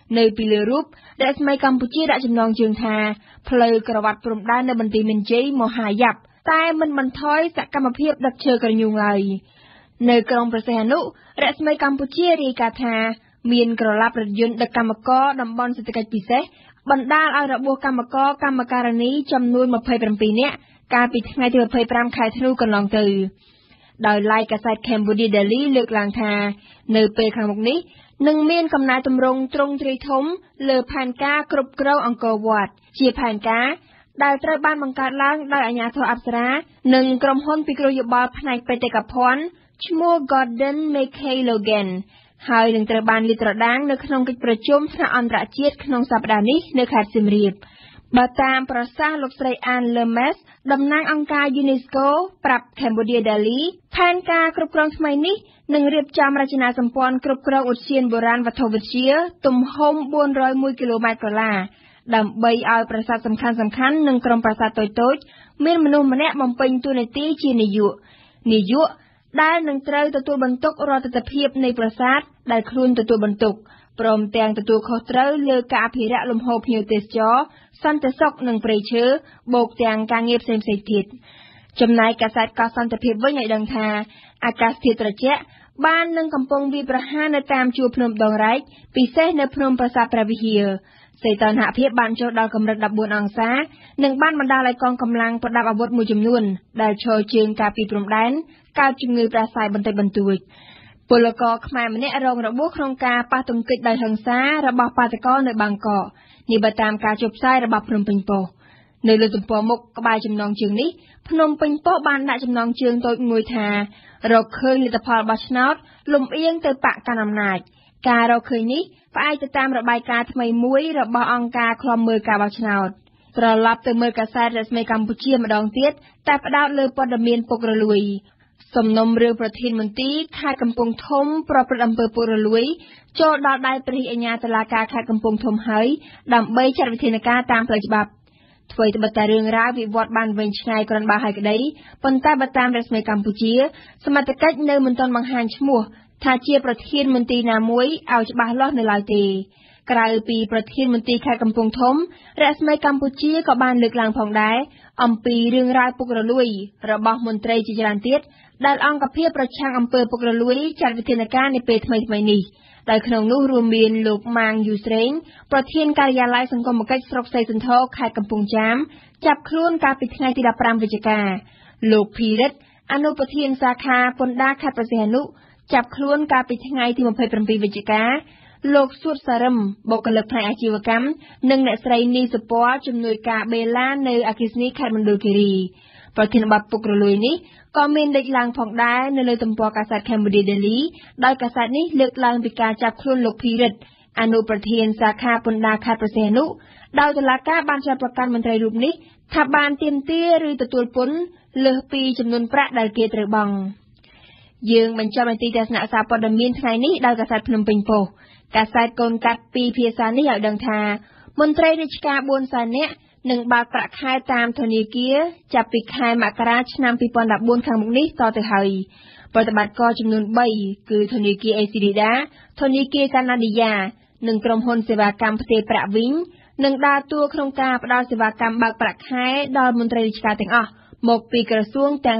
នៅពីលើរូបដែលស្មីកម្ពុជាដាក់ចំណងជើងថាផ្លូវក្រវ៉ាត់ព្រំដែននៅបន្ទាយមានជ័យមហាយ៉ាប់តែមិនបន្ថយសកម្មភាពដឹកឈើក្រញូងឡើយនៅក្រុងព្រះសីហនុរស្មីកម្ពុជារាយការណ៍ថាមានក្រឡាប់រថយន្តដឹកកម្មករតំបន់សេដ្ឋកិច្ចពិសេសបណ្ដាលឲ្យរបួសកម្មករកម្មការិនីចំនួន27នាក់កាលពីថ្ងៃទី25ខែធ្នូកន្លងទៅដោយឡែកកាសែត Cambodia Daily លើកឡើងថានៅពេលខាងមុខនេះនឹងមានកំណែទម្រង់ទ្រង់ទ្រាយធំលើផែនការគ្រប់គ្រងអង្គរវត្តជាផែនការដែលត្រូវបានបង្កើតឡើងដោយអាជ្ញាធរអប្សរានិងក្រុមហ៊ុនពិគ្រោះយោបល់ផ្នែកបេតិកភណ្ឌឈ្មោះ Gordon Mackay Logan ហើយនឹងត្រូវបានលាតត្រដាងនៅក្នុងកិច្ចប្រជុំថ្នាក់អន្តរជាតិក្នុងសប្តាហ៍នេះនៅខេត្តសៀមរាបបើតាមប្រសាសន៍លោកស្រី Anne Lemes តំណាងអង្គការ UNESCO ប្រាប់ Cambodia Daily ផែនការគ្រប់គ្រងថ្មីនេះនឹងរៀបចំរចនាសម្ព័ន្ធគ្រប់គ្រងឧទ្យានបុរាណវត្ថុវិទ្យាទំហំ401គីឡូម៉ែត្រក្រឡាដើម្បីឲ្យប្រាសាទសំខាន់ៗនិងក្រុមប្រាសាទតូចៗមានមនុស្សម្នាក់បំពេញតួនាទីជានាយកដែលនឹងត្រូវទទួលបន្ទុករាល់ទិដ្ឋភាពនៃប្រាសាទដែលខ្លួនទទួលបន្ទុកព្រមទាំងទទួលខុសត្រូវលើការអភិរក្សលំហូរភ្ញៀវទេសចរសន្តិសុខនិងព្រៃឈើបូកទាំងការងារផ្សេងៗទៀតចំណែកកាសែតកោះសន្តិភាពវិញឲ្យដឹងថាអាកាសធាតុត្រជាក់បាននឹងកំពុងវាយប្រហារនៅតាមជួរភ្នំដងរែកពិសេសនៅភ្នំប្រាសាទព្រះវិហារសីតុណ្ហភាពបានចុះដល់កម្រិត14អង្សានិងបានបណ្ដាលឲ្យកងកម្លាំងប្រដាប់អាវុធមួយចំនួនដែលឈរជើងការពារព្រំដែនកើតជំងឺផ្ដាសាយបន្តិចបន្តួចពលករខ្មែរម្នាក់រងរបួសក្នុងការប៉ះទង្គិចដោយហិង្សារបស់បាតកោនៅបាងកកនេះបើតាមការចុះផ្សាយរបស់ភ្នំពេញប៉ុស្តិ៍នៅលើទំព័រមុខក្បែរចំណងជើងនេះភ្នំពេញប៉ុស្តិ៍បានដាក់ចំណងជើងតូចមួយថារកឃើញលទ្ធផលបោះឆ្នោតលំអៀងទៅបកកណ្ដាលអំណាចការរកឃើញនេះផ្អែកទៅតាមរបាយការណ៍ថ្មីមួយរបស់អង្គការឃ្លាំមើលការបោះឆ្នោតត្រឡប់ទៅមើលកាសែតរស្មីកម្ពុជាម្ដងទៀតតែផ្ដោតលើព័ត៌មានពុករលួយសំណុំរឿងប្រធានមន្ត្រីខេត្តកំពង់ធំប្រព្រឹត្តអំពើពុករលួយចូលដល់ដៃព្រះអាជ្ញាតុលាការខេត្តកំពង់ធំហើយដើម្បីចាត់វិធានការតាមផ្លូវច្បាប់ធ្វើឲ្យតែរឿងរ៉ាវវិវត្តបានវែងឆ្ងាយគ្រាន់បើហើយក្តីប៉ុន្តែបើតាមរស្មីកម្ពុជាសមត្ថកិច្ចនៅមិនទាន់បង្ហាញឈ្មោះថាជាប្រធានមន្ត្រីណាមួយឲ្យច្បាស់លាស់នៅឡើយទេក្រៅពីប្រធានមន្ត្រីខេត្តកំពង់ធំរស្មីកម្ពុជាក៏បានលើកឡើងផងដែរអំពីរឿងរ៉ាវពុករលួយរបស់មន្ត្រីជាច្រើនទៀតដែលអង្គភាពប្រឆាំងអំពើពុករលួយចាត់វិធានការនៅពេលថ្មីៗនេះដោយក្នុងនោះរួមមានលោកម៉ាងយូស្រេងប្រធានការិយាល័យសង្គមគិច្ចស្រុកសីសន្ធរខេត្តកំពង់ចាមចាប់ខ្លួនកាលពីថ្ងៃទី15វិច្ឆិកាលោកភីរិទ្ធអនុប្រធានសាខាពន្ធដារខេត្តព្រះសីហនុចាប់ខ្លួនកាលពីថ្ងៃទី27វិច្ឆិកាលោកសួតសារឹមបុគ្គលិកផ្នែកអាជីវកម្មនិងអ្នកស្រីនីសុពណ៌ជំនួយការបេឡានៅអគ្គិសនីខេត្តមណ្ឌលគិរីប្រធានបទពុករលួយនេះក៏មានលេចឡើងផងដែរនៅលើទំព័រកាសែត Cambodia Daily ដោយកាសែតនេះលើកឡើងពីការចាប់ខ្លួនលោកភីរិទ្ធអនុប្រធានសាខាពន្ធដារខេត្តព្រះសីហនុដោយតុលាការបានចោទប្រកាន់មន្ត្រីរូបនេះថាបានទាមទារឬទទួលពន្ធលើសពីចំនួនប្រាក់ដែលគេត្រូវបង់យើងបញ្ចប់នីតិទស្សនៈសារព័ត៌មានថ្ងៃនេះដោយកាសែតភ្នំពេញប៉ុស្តិ៍កាសែតកូនកាត់ពីភាសានេះឲ្យដឹងថាមន្ត្រីរាជការ400,000នាក់នឹងបើកប្រាក់ខែតាមធនាគារចាប់ពីខែមករាឆ្នាំ2014ខាងមុខនេះតទៅហើយប្រតិបត្តិការចំនួន3គឺធនាគារ ACDA ធនាគារកាណាឌីយ៉ានិងក្រុមហ៊ុនសេវាកម្មផ្ទេរប្រាក់វិញនឹងដើរតួក្នុងការផ្ដល់សេវាកម្មបើកប្រាក់ខែដល់មន្ត្រីរាជការទាំងអស់មកពីក្រសួងទាំង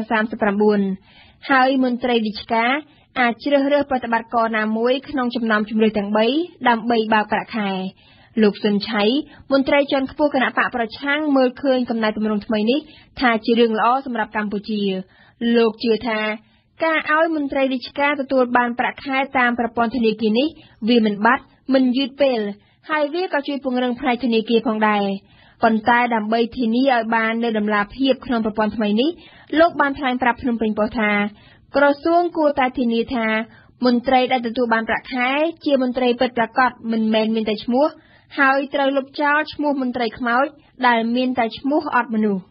39ហើយមន្ត្រីរាជការអាចជ្រើសរើសប្រតិបត្តិការណាមួយក្នុងចំណោមជម្រើសទាំង3ដើម្បីបើកប្រាក់ខែលោកសុនឆៃមន្ត្រីជាន់ខ្ពស់គណៈបកប្រឆាំងមើលឃើញកំណែទម្រង់ថ្មីនេះថាជារឿងល្អសម្រាប់កម្ពុជាលោកជឿថាការឲ្យមន្ត្រីរាជការទទួលបានប្រាក់ខែតាមប្រព័ន្ធធនាគារនេះវាមិនបាត់មិនយឺតពេលហើយវាក៏ជួយពង្រឹងផ្នែកធនាគារផងដែរប៉ុន្តែដើម្បីធានាឲ្យបាននូវតម្លាភាពក្នុងប្រព័ន្ធថ្មីនេះលោកបានថ្លែងប្រាប់ភ្នំពេញប៉ុស្តិ៍ថាក្រសួងគួរតែធានាថាមន្ត្រីដែលទទួលបានប្រាក់ខែជាមន្ត្រីពិតប្រាកដមិនមែនមានតែឈ្មោះហើយត្រូវលុបចោលឈ្មោះមន្ត្រីខ្មោចដែលមានតែឈ្មោះអត់មនុស្ស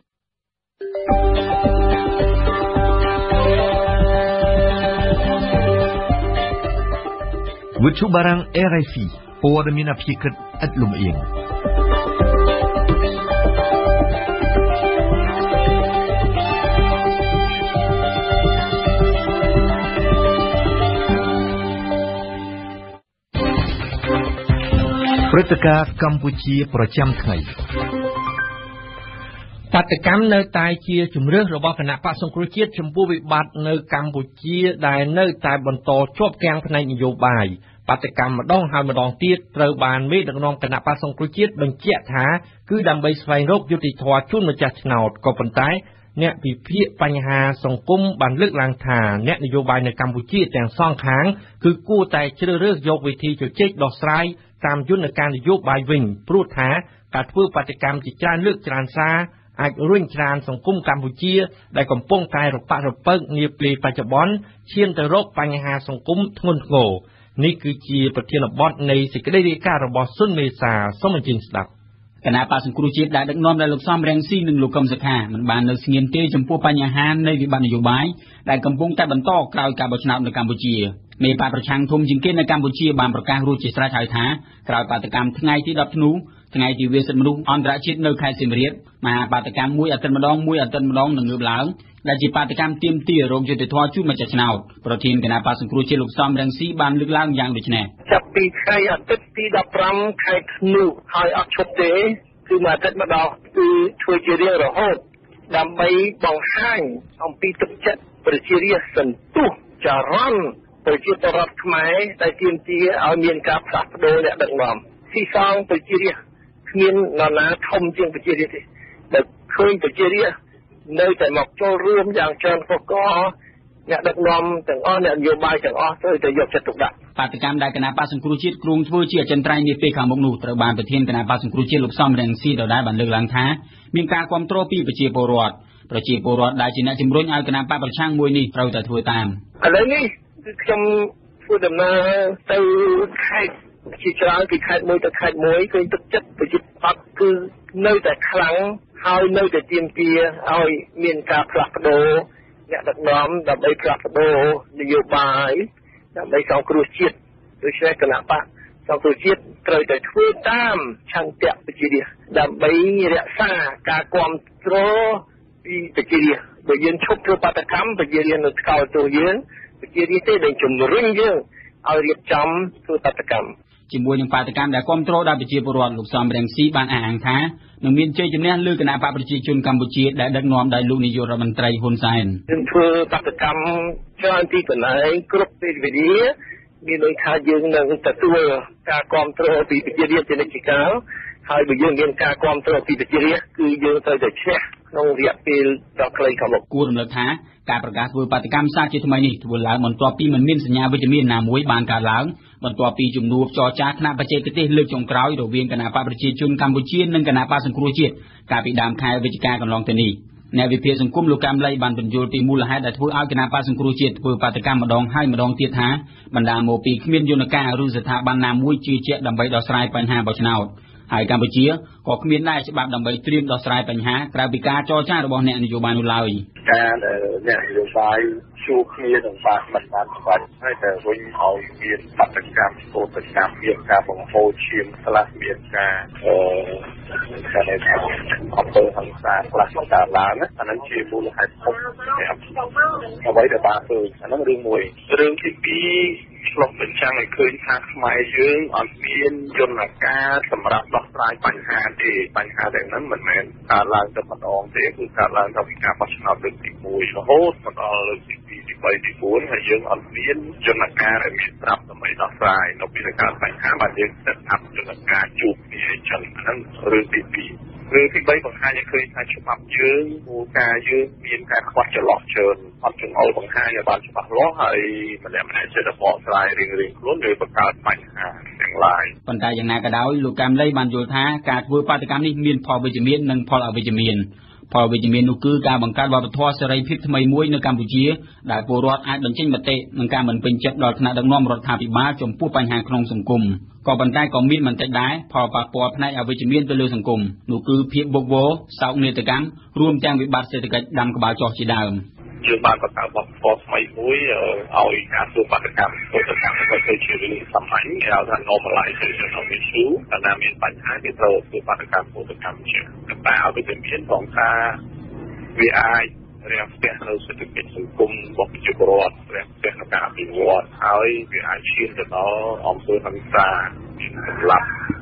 វិទ្យុបារាំង RFI ព័ត៌មានអភិក្រិតឥតលំអៀងព្រឹត្តិការណ៍កម្ពុជាប្រចាំថ្ងៃបាតកម្មនៅតែជាជំរឿសរបស់គណៈបក្សសង្គ្រោះជាតិចំពោះវិបត្តិនៅកម្ពុជាដែលនៅតែបន្តជាប់គាំងផ្នែកនយោបាយបាតកម្មម្ដងហើយម្ដងទៀតត្រូវបានមេដឹកនាំគណៈបក្សសង្គ្រោះជាតិបញ្ជាក់ថាគឺដើម្បីស្វែងរកយុត្តិធម៌ជូនម្ចាស់ឆ្នោតក៏ប៉ុន្តែអ្នកវិភាគបញ្ហាសង្គមបានលើកឡើងថាអ្នកនយោបាយនៅកម្ពុជាទាំងសងខាងគឺគួរតែជ្រើសរើសយកវិធីជជែកដោះស្រាយតាមយន្តការនយោបាយវិញព្រោះថាការធ្វើបាតកម្មជាច្រើនលើកច្រើនសារអាចរុញច្រានសង្គមកម្ពុជាដែលកំពុងតែរប៉ាក់រពើកនាពេលបច្ចុប្បន្នឈានទៅរកបញ្ហាសង្គមធ្ងន់ធ្ងរនេះគឺជាប្រធានបទនៃសេចក្តីរាយការណ៍របស់សុនមេសាសូមអញ្ជើញស្ដាប់គណៈបក្សសង្គ្រោះជាតិដែលដឹកនាំដោយលោកសំរងស៊ីនិងលោកកឹមសុខាមិនបាននៅស្ងៀមទេចំពោះបញ្ហានៃវិបត្តិនយោបាយដែលកំពុងតែបន្តក្រោយការបោះឆ្នោតនៅកម្ពុជាមេបកប្រឆាំងធំជាងគេនៅកម្ពុជាបានប្រកាសរួចជាស្រេចហើយថាក្រោយបាតកម្មថ្ងៃទី10ធ្នូថ្ងៃទិវាសិទ្ធិមនុស្សអន្តរជាតិនៅខេត្តសៀមរាបមហាបាតកម្មមួយអាទិត្យម្ដងនឹងងើបឡើងដែលជាបាតកម្មទាមទាររោគយុត្តិធម៌ជូនម្ចាស់ឆ្នោតប្រធានគណៈបក្សសង្គ្រោះជាតិលោកសំរងស៊ីបានលើកឡើងយ៉ាងដូចនេះចាប់ពីថ្ងៃអាទិត្យទី15ខែធ្នូហើយអត់ឈប់ទេគឺមួយអាទិត្យម្ដងគឺធ្វើជារៀងរហូតដើម្បីបង្ហាញអំពីទឹកចិត្តប្រជារាស្ត្រសន្ទុះចរន្តប្រជាពលរដ្ឋខ្មែរដែលទាមទារឲ្យមានការផ្លាស់ប្ដូរអ្នកដឹកនាំស៊ីសងប្រជារាស្ត្រគ្មាននរណាធំជាងប្រជារាស្ត្រទេដែលឃើញប្រជារាស្ត្រនៅតែមកចូលរួមយ៉ាងច្រើនកកអ្នកដឹកនាំទាំងអស់អ្នកនយោបាយទាំងអស់ត្រូវតែយកចិត្តទុកដាក់បាតកម្មដែលគណៈបក្សសង្គ្រោះជាតិគ្រោងធ្វើជាអចិន្ត្រៃយ៍នាពេលខាងមុខនោះត្រូវបានប្រធានគណៈបក្សសង្គ្រោះជាតិលោកសំរងស៊ីដដែលបានលើកឡើងថាមានការគាំទ្រពីប្រជាពលរដ្ឋដែលជាអ្នកជំរុញឲ្យគណៈបកប្រឆាំងមួយនេះត្រូវតែធ្វើតាមឥឡូវនេះគឺខ្ញុំធ្វើដំណើរទៅខេត្តជាច្រើនពីខេត្តមួយទៅខេត្តមួយឃើញទឹកចិត្តប្រជាពលរដ្ឋគឺនៅតែខ្លាំងហើយនៅតែទាមទារឲ្យមានការផ្លាស់ប្ដូរអ្នកដឹកនាំដើម្បីផ្លាស់ប្ដូរនយោបាយដើម្បីសង្គ្រោះជាតិដូច្នេះគណៈបកសង្គ្រោះជាតិត្រូវតែធ្វើតាមឆន្ទៈប្រជារាស្ត្រដើម្បីរក្សាការគាំទ្រពីប្រជារាស្ត្របើយើងឈប់ធ្វើបាតកម្មប្រជារាស្ត្រនៅស្កោលទោសយើងប្រជារាស្ត្រទេដែលជំរុញយើងឲ្យរៀបចំធ្វើបាតកម្មជាមួយនឹងបាតកម្មដែលគាំទ្រដោយប្រជាពលរដ្ឋលោកសំរងស៊ីបានអះអាងថានឹងមានជ័យជំនះលើគណៈបកប្រជាជនកម្ពុជាដែលដឹកនាំដោយលោកនាយករដ្ឋមន្ត្រីហ៊ុនសែនយើងធ្វើបាតកម្មច្រើនទីកន្លែងគ្រប់ពេលវេលាមានន័យថាយើងនឹងទទួលការគាំទ្រពីប្រជារាស្ត្រជានិច្ចកាលហើយបើយើងមានការគាំទ្រពីប្រជារាស្ត្រគឺយើងត្រូវតែឈ្នះក្នុងរយៈពេលដ៏ខ្លីខាងមុខគួររំលឹកថាការប្រកាសធ្វើបាតកម្មសាជាថ្មីនេះធ្វើឡើងបន្ទាប់ពីមិនមានសញ្ញាវិជ្ជមានណាមួយបានកើតឡើងបន្ទាប់ពីជំនួបចរចាថ្នាក់បច្ចេកទេសលើកចុងក្រោយរវាងគណៈបកប្រជាជនកម្ពុជានិងគណៈបកសង្គ្រោះជាតិកាលពីដើមខែវិច្ឆិកាកន្លងទៅនេះអ្នកវិភាគសង្គមលោកកម្មលីបានបញ្យល់ពីមូលហេតុដែលធ្វើឲ្យគណៈបកសង្គ្រោះជាតិធ្វើបាតកម្មម្ដងហើយម្ដងទៀតថាបណ្ដាលមកពីគ្មានយន្តការឬស្ថាប័នណាមួយជឿជាក់ដើម្បីដោះស្រាយបញ្ហាបោះឆ្នោតហើយកម្ពុជាក៏គ្មានដែរច្បាប់ដើម្បីត្រៀមដោះស្រាយបញ្ហាក្រៅពីការចរចារបស់អ្នកនយោបាយនោះឡើយការអ្នកនយោបាយជួបគ្នានឹងបានមិនបានច្បាស់ហើយតែវិញឲ្យមានបាតកម្មពោលទៅតាមមានការបង្ហូរឈាមខ្លះមានការអំពើហិង្សាខ្លះមកកើតឡើងអានឹងជាមូលហេតុធំអ្វីដែលបានធ្វើអានឹងរឿងមួយរឿងទី2ឆ្លុះបញ្ចាំងឲ្យឃើញថាខ្មែរយើងអត់មានយន្តការសម្រាប់ដោះស្រាយបញ្ហាទេបញ្ហាទាំងហ្នឹងមិនមែនកើតឡើងតែម្ដងទេគឺកើតឡើងតាំងពីការបោះឆ្នោតលើកទី1រហូតមកដល់លើកទី2ទី3ទី4ហើយយើងអត់មានយន្តការដែលមានស្រាប់ដើម្បីដោះស្រាយនៅពេលកើតបញ្ហាបាទយើងស្ថិតអាប់យន្តការជួបគ្នាអញ្ចឹងហ្នឹងរឿងទី2រឿងទី3បង្ហាញឲ្យឃើញថាច្បាប់យើងគោលការណ៍យើងមានការខ្វះចន្លោះច្រើនអត់ចង្អុលបង្ហាញឲ្យបានច្បាស់លាស់ហើយម្នាក់ចិត្តបកស្រាយរៀងៗខ្លួនឬបង្កើតបញ្ហាទាំងឡាយប៉ុន្តែយ៉ាងណាក៏ដោយលោកកម្មលីបានយល់ថាការធ្វើបាតកម្មនេះមានផលវិជ្ជមាននិងផលអវិជ្ជមានផលវិជ្ជមាននោះគឺការបង្កើតវប្បធម៌សេរីភាពថ្មីមួយនៅកម្ពុជាដែលពលរដ្ឋអាចបញ្ចេញមតិនិងការមិនពេញចិត្តដល់ថ្នាក់ដឹកនាំរដ្ឋាភិបាលចំពោះបញ្ហាក្នុងសង្គមក៏ប៉ុន្តែក៏មានបន្តិចដែរផលប៉ះពាល់ផ្នែកអវិជ្ជមានទៅលើសង្គមនោះគឺភាពវឹកវរសោកនាដកម្មរួមទាំងវិបត្តិសេដ្ឋកិច្ចដាំក្បាលចុះជាដើមយើងបានបង្កើតវប្បធម៌ថ្មីមួយឲ្យការធ្វើបាតកម្មទៅជារឿងសាមញ្ញគេហៅថា normalization of issue តែណាមានបញ្ហាគេត្រូវធ្វើបាតកម្មជាតែឲ្យវាមានផងថាវាអាចរាំងស្ទះនៅសេដ្ឋកិច្ចសង្គមរបស់ប្រជាពលរដ្ឋរាំងស្ទះនៅការអភិវឌ្ឍហើយវាអាចឈានទៅដល់អំពើហិង្សាមានសម្លាប់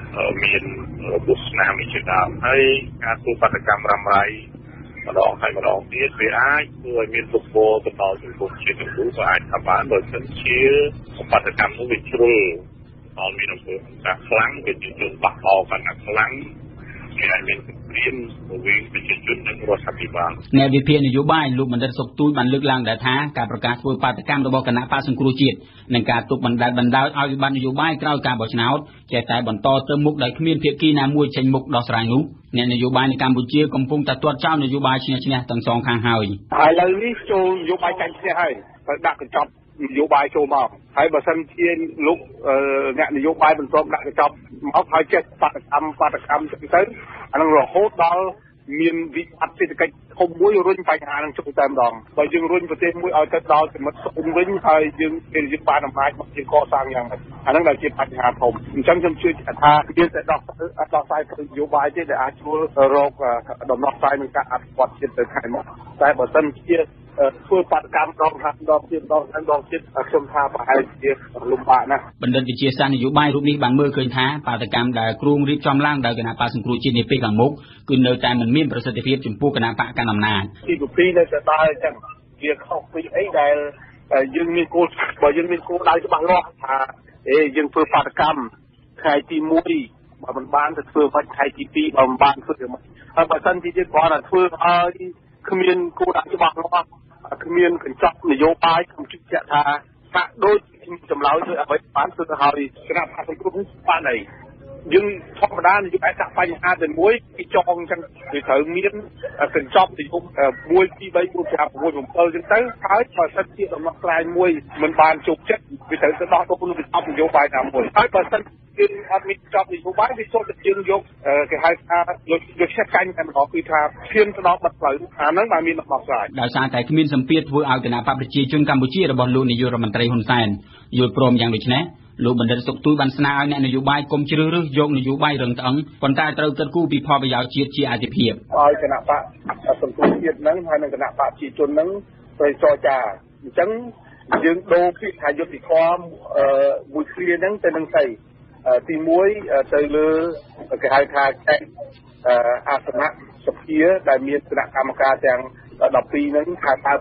មានរបួសស្នាមជាដើមហើយការធ្វើបាតកម្មរ៉ាំរ៉ៃម្ដងហើយម្ដងទៀតវាអាចធ្វើឲ្យមានទុកពោទៅដល់សង្គមជាតិទាំងមូលក៏អាចថាបានបើមិនជាបាតកម្មនោះវាជ្រុលដល់មានអំពើហិង្សាខ្លាំងវាជាជនបះបោរកាន់តែខ្លាំងគេអាចមានព្រៀនរវាងប្រជាជននិងរដ្ឋាភិបាលអ្នកវិភាគនយោបាយលោកបណ្ឌិតសុកទូចបានលើកឡើងដែរថាការប្រកាសធ្វើបាតកម្មរបស់គណៈបក្សសង្គ្រោះជាតិនិងការទប់បណ្តែតបណ្តោយឲ្យវិបត្តិនយោបាយក្រោយការបោះឆ្នោតចេះតែបន្តទៅមុខដោយគ្មានភាគីណាមួយចេញមុខដោះស្រាយនោះអ្នកនយោបាយនៅកម្ពុជាកំពុងតែទាត់ចោលនយោបាយឈ្នះទាំងសងខាងហើយឥឡូវនេះចូលនយោបាយចាញ់ឈ្នះហើយទៅដាក់កញ្ចប់នយោបាយចូលមកហើយបើសិនជាលោកអ្នកនយោបាយបន្តដាក់កញ្ចប់មកហើយចេះបាតកម្មទៅអានឹងរហូតដល់មានវិបត្តិសេដ្ឋកិច្ចធំមួយរុញបញ្ហានឹងចូលតែម្ដងបើយើងរុញប្រទេសមួយឲ្យទៅដល់ចំណុចស្អុំវិញហើយយើងបានអំណាចមកជាកសាងយ៉ាងម៉េចអានឹងដែលជាបញ្ហាធំអញ្ចឹងខ្ញុំជឿថាយើងតែដោះស្រាយនយោបាយទេដែលអាចជួយរកដំណោះស្រាយនឹងការអភិវឌ្ឍជាតិទៅថ្ងៃមុខតែបើសិនជាធ្វើបាតកម្មដងទៀតខ្ញុំថាប្រហែលជាលំបាកណាស់បណ្ឌិតវិជាសាស្ត្រនយោបាយរូបនេះបានមើលឃើញថាបាតកម្មដែលគ្រោងរៀបចំឡើងដោយគណៈបក្សសង្គ្រោះជាតិនាពេលខាងមុខគឺនៅតែមិនមានប្រសិទ្ធភាពចំពោះគណៈបកកណ្ដាលអំណាចទី2នៅតែដល់អញ្ចឹងវាខុសពីអីដែលយើងមានគោលបើយើងមានគោលដៅច្បាស់លាស់ថាយើងធ្វើបាតកម្មថ្ងៃទី1បើមិនបានទៅធ្វើបាច់ថ្ងៃទី2បើមិនបានធ្វើមិនហើយបើសិនជាយើងគ្រាន់តែធ្វើឲ្យគ្មានគោលដៅច្បាស់លាស់គ្មានកញ្ចប់នយោបាយខ្ញុំជឿជាក់ថាហាក់ដូចចម្លើយទៅអ្វីបានធ្វើទៅហើយគណៈបក្សសង្គ្រោះបានអីយើងធម្មតានយោបាយដាក់បញ្ហាតែមួយគេចងអញ្ចឹងវាត្រូវមានកញ្ចប់នយោបាយ1 2 3 4 5 6 7អញ្ចឹងទៅហើយបើសិនជាដំណោះស្រាយមួយមិនបានជោគជ័យវាត្រូវទៅដោះទៅក្នុងកញ្ចប់នយោបាយណាមួយហើយបើសិនយើងអត់មានកញ្ចប់នយោបាយវាចូលទៅយើងយកគេហៅថាយកឆែកកាញ់តែម្ដងគឺថាឈានទៅដល់បាត់ផ្លូវអាហ្នឹងបានមានដំណោះស្រាយដោយសារតែគ្មានសម្ពាធធ្វើឲ្យគណៈបកប្រជាជនកម្ពុជារបស់លោកនាយករដ្ឋមន្ត្រីហ៊ុនសែនយល់ព្រមយ៉ាងដូចនេះលោកបណ្ឌិតសុកទូចបានស្នើឲ្យអ្នកនយោបាយកុំជ្រើសរើសយកនយោបាយរឹងត្អឹងប៉ុន្តែត្រូវគិតគូរពីផលប្រយោជន៍ជាតិជាអាទិភាពឲ្យគណៈបកសង្គ្រោះជាតិហ្នឹងហើយនិងគណៈបកប្រជាជនហ្នឹងត្រូវចរចាអញ្ចឹងយើងដូរពីថាយុទ្ធធម៌មួយគ្រាហ្នឹងទៅនឹងស្អីទី1ទៅលើគេហៅថាអាសនៈសភាដែលមានគណៈកម្មការទាំង12ហ្នឹងថាតើ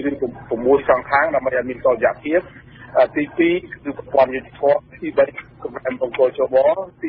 6សងខាងដើម្បីឲ្យមានតុល្យភាពទី2គឺប្រព័ន្ធយុត្តិធម៌ទី3គម្រោងអង្គជបទី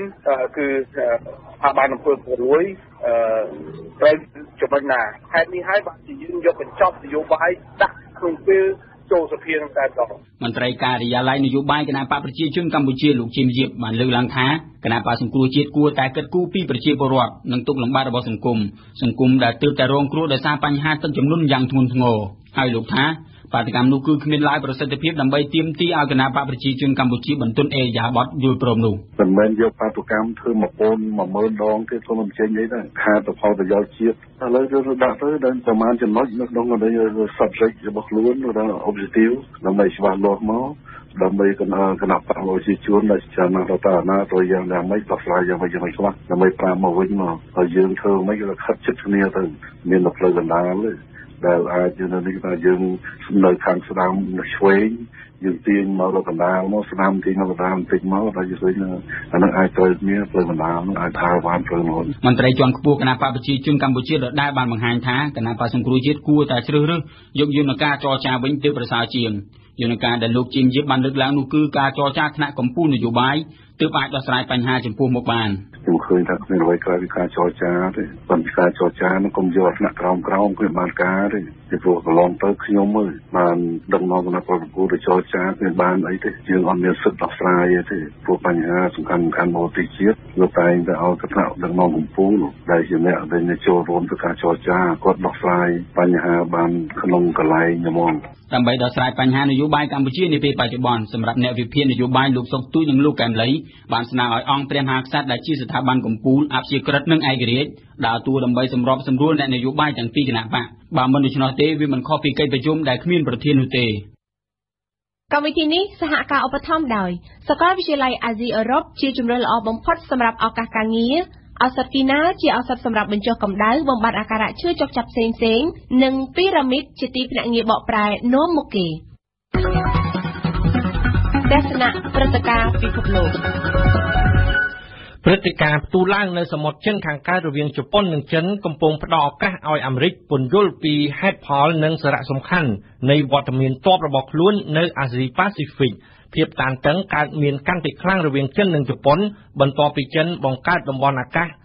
4គឺស្ថាប័នអង្គពលរួយត្រូវចំណុចណាហេតុនេះហើយបានជាយើងយកកញ្ចប់នយោបាយដាក់ក្នុងពេលចូលសភានឹងតែតមន្ត្រីការិយាល័យនយោបាយគណៈបកប្រជាជនកម្ពុជាលោកជីមយៀបបានលើកឡើងថាគណៈបកសង្គ្រោះជាតិគួរតែគិតគូរពីប្រជាពលរដ្ឋនិងទុកលំបាករបស់សង្គមដែលទើបតែរងគ្រោះដោយសារបញ្ហាទឹកជំនន់យ៉ាងធ្ងន់ធ្ងរហើយលោកថាបាតកម្មនោះគឺគ្មានឡើយប្រសិទ្ធភាពដើម្បីទាមទារឲ្យគណៈបកប្រជាជនកម្ពុជាបន្ទន់អេយ៉ាបតយល់ព្រមនោះមិនមែនយកបាតកម្មធ្វើ100,000 ដងទេក៏មិនចេញអីដែរខាតទៅផលប្រយោជន៍ជាតិឥឡូវយើងដាក់ទៅដល់ប្រមាណចំណុចនៅក្នុងsubject របស់ខ្លួនឬ objective ដើម្បីច្បាស់លាស់មកដើម្បីគណៈបកប្រជាជនដែលចាណាទៅតាណាទៅយ៉ាងណាមិនដោះស្រាយយ៉ាងម៉េចខ្លះដើម្បីប្រាប់មកវិញមកហើយយើងធ្វើមិនក៏ខិតជិតគ្នាទៅមាននៅផ្លូវកណ្ដាលទេដែលអាចយើងនេះថាយើងនៅខាងស្ដាំឆ្វេងយើងទាញមករកកណ្ដាលមកស្ដាំទាញមកកណ្ដាលបន្តិចមកដល់យើងឃើញអានឹងអាចត្រូវគ្នាផ្លូវកណ្ដាលនឹងអាចថាបានព្រមហ្នឹងមន្ត្រីជាន់ខ្ពស់គណៈបកប្រជាជនកម្ពុជាដដែលបានបង្ហាញថាគណៈបកសង្គ្រោះជាតិគួរតែជ្រើសរើសយកយន្តការចរចាវិញទើបប្រសើរជាងយន្តការដែលលោកជីមយៀបបានលើកឡើងនោះគឺការចរចាថ្នាក់កម្ពុជានយោបាយទើបអាចដោះស្រាយបញ្ហាចំពោះមុខបានខ្ញុំឃើញថាគ្មានអ្វីក្រៅពីការចរចាទេប៉ុន្តែការចរចានោះកុំយកថ្នាក់ក្រោមគឺបានការទេពីព្រោះកន្លងទៅខ្ញុំបានដឹកនាំគណៈប្រតិភូទៅចរចាគឺបានអីទេយើងអត់មានសិទ្ធិដោះស្រាយទេព្រោះបញ្ហាសំខាន់មកទីជាតិលោកតែងតែឲ្យថ្នាក់ដឹកនាំកម្ពុជាដែលជាអ្នកដែលចូលរួមទៅការចរចាគាត់ដោះស្រាយបញ្ហាបានក្នុងកន្លែងហ្មងដើម្បីដោះស្រាយបញ្ហានយោបាយកម្ពុជានាពេលបច្ចុប្បន្នសម្រាប់អ្នកវិភាគនយោបាយលោកសុកទូចនិងលោកកែមលីបានស្នើឲ្យអង្គព្រះមហាក្សត្រដែលជាស្ថាប័នកម្ពុជាអព្យាក្រឹតនិងឯករាជ្យដើរតួដើម្បីសម្របសម្រួលអ្នកនយោបាយទាំងពីរគណៈបកបើមិនដូច្នោះទេវាមិនខុសពីកិច្ចប្រជុំដែលគ្មានប្រធាននោះទេកម្មវិធីនេះសហការឧបត្ថម្ភដោយសាកលវិទ្យាល័យអាស៊ីអឺរ៉ុបជាជម្រើសល្អបំផុតសម្រាប់ឱកាសការងារឱសថគីណាជាឱសថសម្រាប់បញ្ចុះកម្ដៅបំបត្តិអាការៈឈឺចុកចាប់ផ្សេងៗនិងពីរ៉ាមីតជាទីភ្នាក់ងារបកប្រែនោមមុខគេទស្សនៈព្រឹត្តិការណ៍ពិភពលោកព្រឹត្តិការណ៍ផ្ទុះឡើងនៅសមុទ្រចិនខាងកើតរវាងជប៉ុននិងចិនកំពុងផ្ដល់ឱកាសឲ្យអាមេរិកពន្យល់ពីហេតុផលនិងសារៈសំខាន់នៃវត្តមានទ័ពរបស់ខ្លួននៅអាស៊ីប៉ាស៊ីហ្វិកភាពតានតឹងកើតមានកាន់តែខ្លាំងរវាងចិននិងជប៉ុនបន្ទាប់ពីចិនបង្កើតតំបន់អាកាស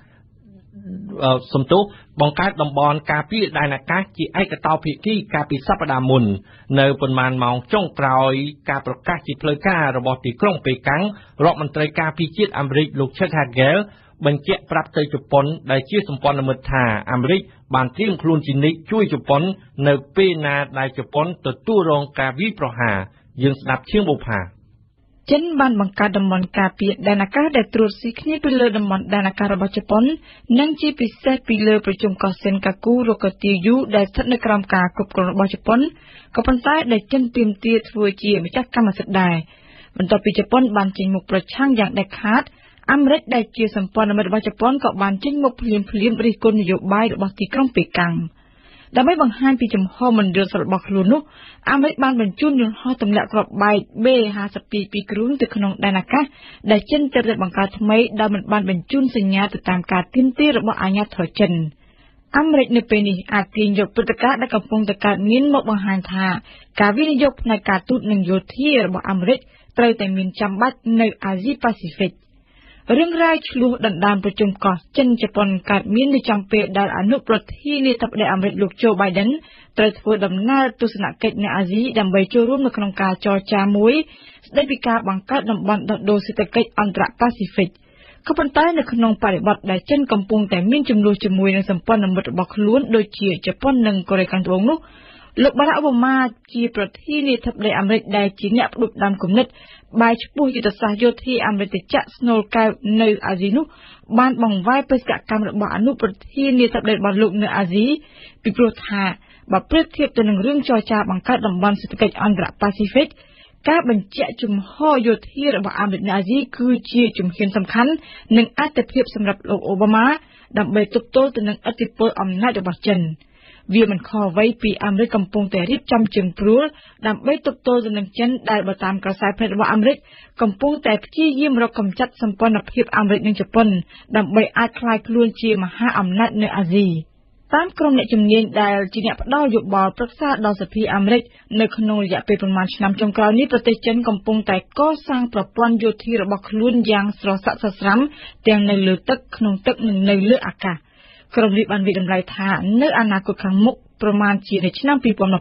បង្កើតតំបន់ការពារដែនអាកាសជាឯកតោភាគីកាលពីសប្តាហ៍មុននៅប៉ុន្មានម៉ោងចុងក្រោយការប្រកាសជាផ្លូវការរបស់ទីក្រុងប៉េកាំងរដ្ឋមន្ត្រីការពារជាតិអាមេរិកលោក Chuck Hagel បញ្ជាក់ប្រាប់ទៅជប៉ុនដែលជាសម្ព័ន្ធមិត្តថាអាមេរិកបានត្រៀមខ្លួនជានិច្ចជួយជប៉ុននៅពេលណាដែលជប៉ុនទទួលរងការវាយប្រហារយើងស្ដាប់ឈៀងបុប្ផាចិនបានបង្កើតតំបន់ការពារដែនអាកាសដែលត្រួតស៊ីគ្នាពីលើតំបន់ដែនអាកាសរបស់ជប៉ុននិងជាពិសេសពីលើប្រជុំកោះសេនកាគូរកទាយូដែលស្ថិតនៅក្រោមការគ្រប់គ្រងរបស់ជប៉ុនក៏ប៉ុន្តែដែលចិនទាមទារធ្វើជាម្ចាស់កម្មសិទ្ធិដែរបន្ទាប់ពីជប៉ុនបានចេញមុខប្រឆាំងយ៉ាងដាច់ខាតអាមេរិកដែលជាសម្ព័ន្ធមិត្តរបស់ជប៉ុនក៏បានចេញមុខភ្លាមរិះគន់នយោបាយរបស់ទីក្រុងប៉េកាំងដើម្បីបង្ហាញពីចំហមិនយល់ស្របរបស់ខ្លួននោះអាមេរិកបានបញ្ជូនយន្តហោះទម្លាក់គ្រាប់បែក B-52 ពីរគ្រឿងទៅក្នុងដែនអាកាសដែលចិនទើបតែបង្កើតថ្មីដោយមិនបានបញ្ជូនសញ្ញាទៅតាមការទាមទាររបស់អាជ្ញាធរចិនអាមេរិកនៅពេលនេះអាចទាញយកព្រឹត្តិការណ៍ដែលកំពុងតែកើតមានមកបង្ហាញថាការវិនិយោគផ្នែកការទូតនិងយោធារបស់អាមេរិកត្រូវតែមានចាំបាច់នៅអាស៊ីប៉ាស៊ីហ្វិករឿងរ៉ាវឆ្លោះដណ្ដើមប្រជុំកោះចិនជប៉ុនកើតមាននៅចំពេលដែលអនុប្រធានាធិបតីអាមេរិកលោក Joe Biden ត្រូវធ្វើដំណើរទស្សនកិច្ចនៅអាស៊ីដើម្បីចូលរួមនៅក្នុងការចរចាមួយស្តីពីការបង្កើតតំបន់ដោះដូរសេដ្ឋកិច្ចអន្តរប៉ាស៊ីហ្វិកក៏ប៉ុន្តែនៅក្នុងបរិបទដែលចិនកំពុងតែមានចំនួនជាមួយនឹងសម្ព័ន្ធមិត្តរបស់ខ្លួនដូចជាជប៉ុននិងកូរ៉េខាងត្បូងនោះលោកបារ៉ាក់អូបាម៉ាជាប្រធានាធិបតីអាមេរិកដែលជាអ្នកផ្ដួចផ្ដើមគំនិតបែរឈ្មោះយុទ្ធសាស្ត្រយោធាអាមេរិកទៅចាក់ស្នូលកែវនៅអាស៊ីនោះបានបង្វែរបេសកកម្មរបស់អនុប្រធានាធិបតីរបស់លោកនៅអាស៊ីពីព្រោះថាបើប្រៀបធៀបទៅនឹងរឿងចរចាបង្កើតតំបន់សេដ្ឋកិច្ចអន្តរប៉ាស៊ីហ្វិកការបញ្ជាក់ជំហរយោធារបស់អាមេរិកនៅអាស៊ីគឺជាជំហានសំខាន់និងអាទិភាពសម្រាប់លោកអូបាម៉ាដើម្បីទប់ទល់ទៅនឹងឥទ្ធិពលអំណាចរបស់ចិនវាមិនខុសអ្វីពីអាមេរិកកំពុងតែរៀបចំជើងព្រួលដើម្បីទប់ទល់ទៅនឹងចិនដែលបើតាមក្រសែភ្នែករបស់អាមេរិកកំពុងតែព្យាយាមរកកម្ចាត់សម្ព័ន្ធភាពអាមេរិកនិងជប៉ុនដើម្បីអាចក្លាយខ្លួនជាមហាអំណាចនៅអាស៊ីតាមក្រុមអ្នកជំនាញដែលជាអ្នកផ្ដល់យោបល់ប្រឹក្សាដល់សភាអាមេរិកនៅក្នុងរយៈពេលប្រមាណឆ្នាំចុងក្រោយនេះប្រទេសចិនកំពុងតែកសាងប្រព័ន្ធយោធារបស់ខ្លួនយ៉ាងស្រស័ក្តិស្រស្រាំទាំងនៅលើទឹកក្នុងទឹកនិងនៅលើអាកាសក្រុមនេះបានវិតម្លៃថានៅអនាគតខាងមុខប្រមាណជានៅឆ្នាំ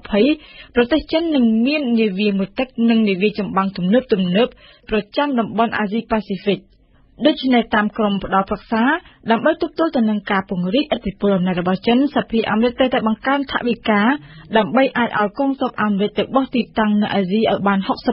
2020ប្រទេសចិននឹងមាននាវាមួយទឹកនិងនាវាចម្បាំងទំនើបប្រចាំតំបន់អាស៊ីប៉ាស៊ីហ្វិកដូច្នេះតាមក្រុមផ្ដល់ប្រឹក្សាដើម្បីទប់ទល់ទៅនឹងការពង្រីកឥទ្ធិពលអំណាចរបស់ចិនសភាអាមេរិកត្រូវតែបង្កើនថវិកាដើម្បីអាចឲ្យកងទ័ពអាមេរិកទៅបោះទីតាំងនៅអាស៊ីឲ្យបាន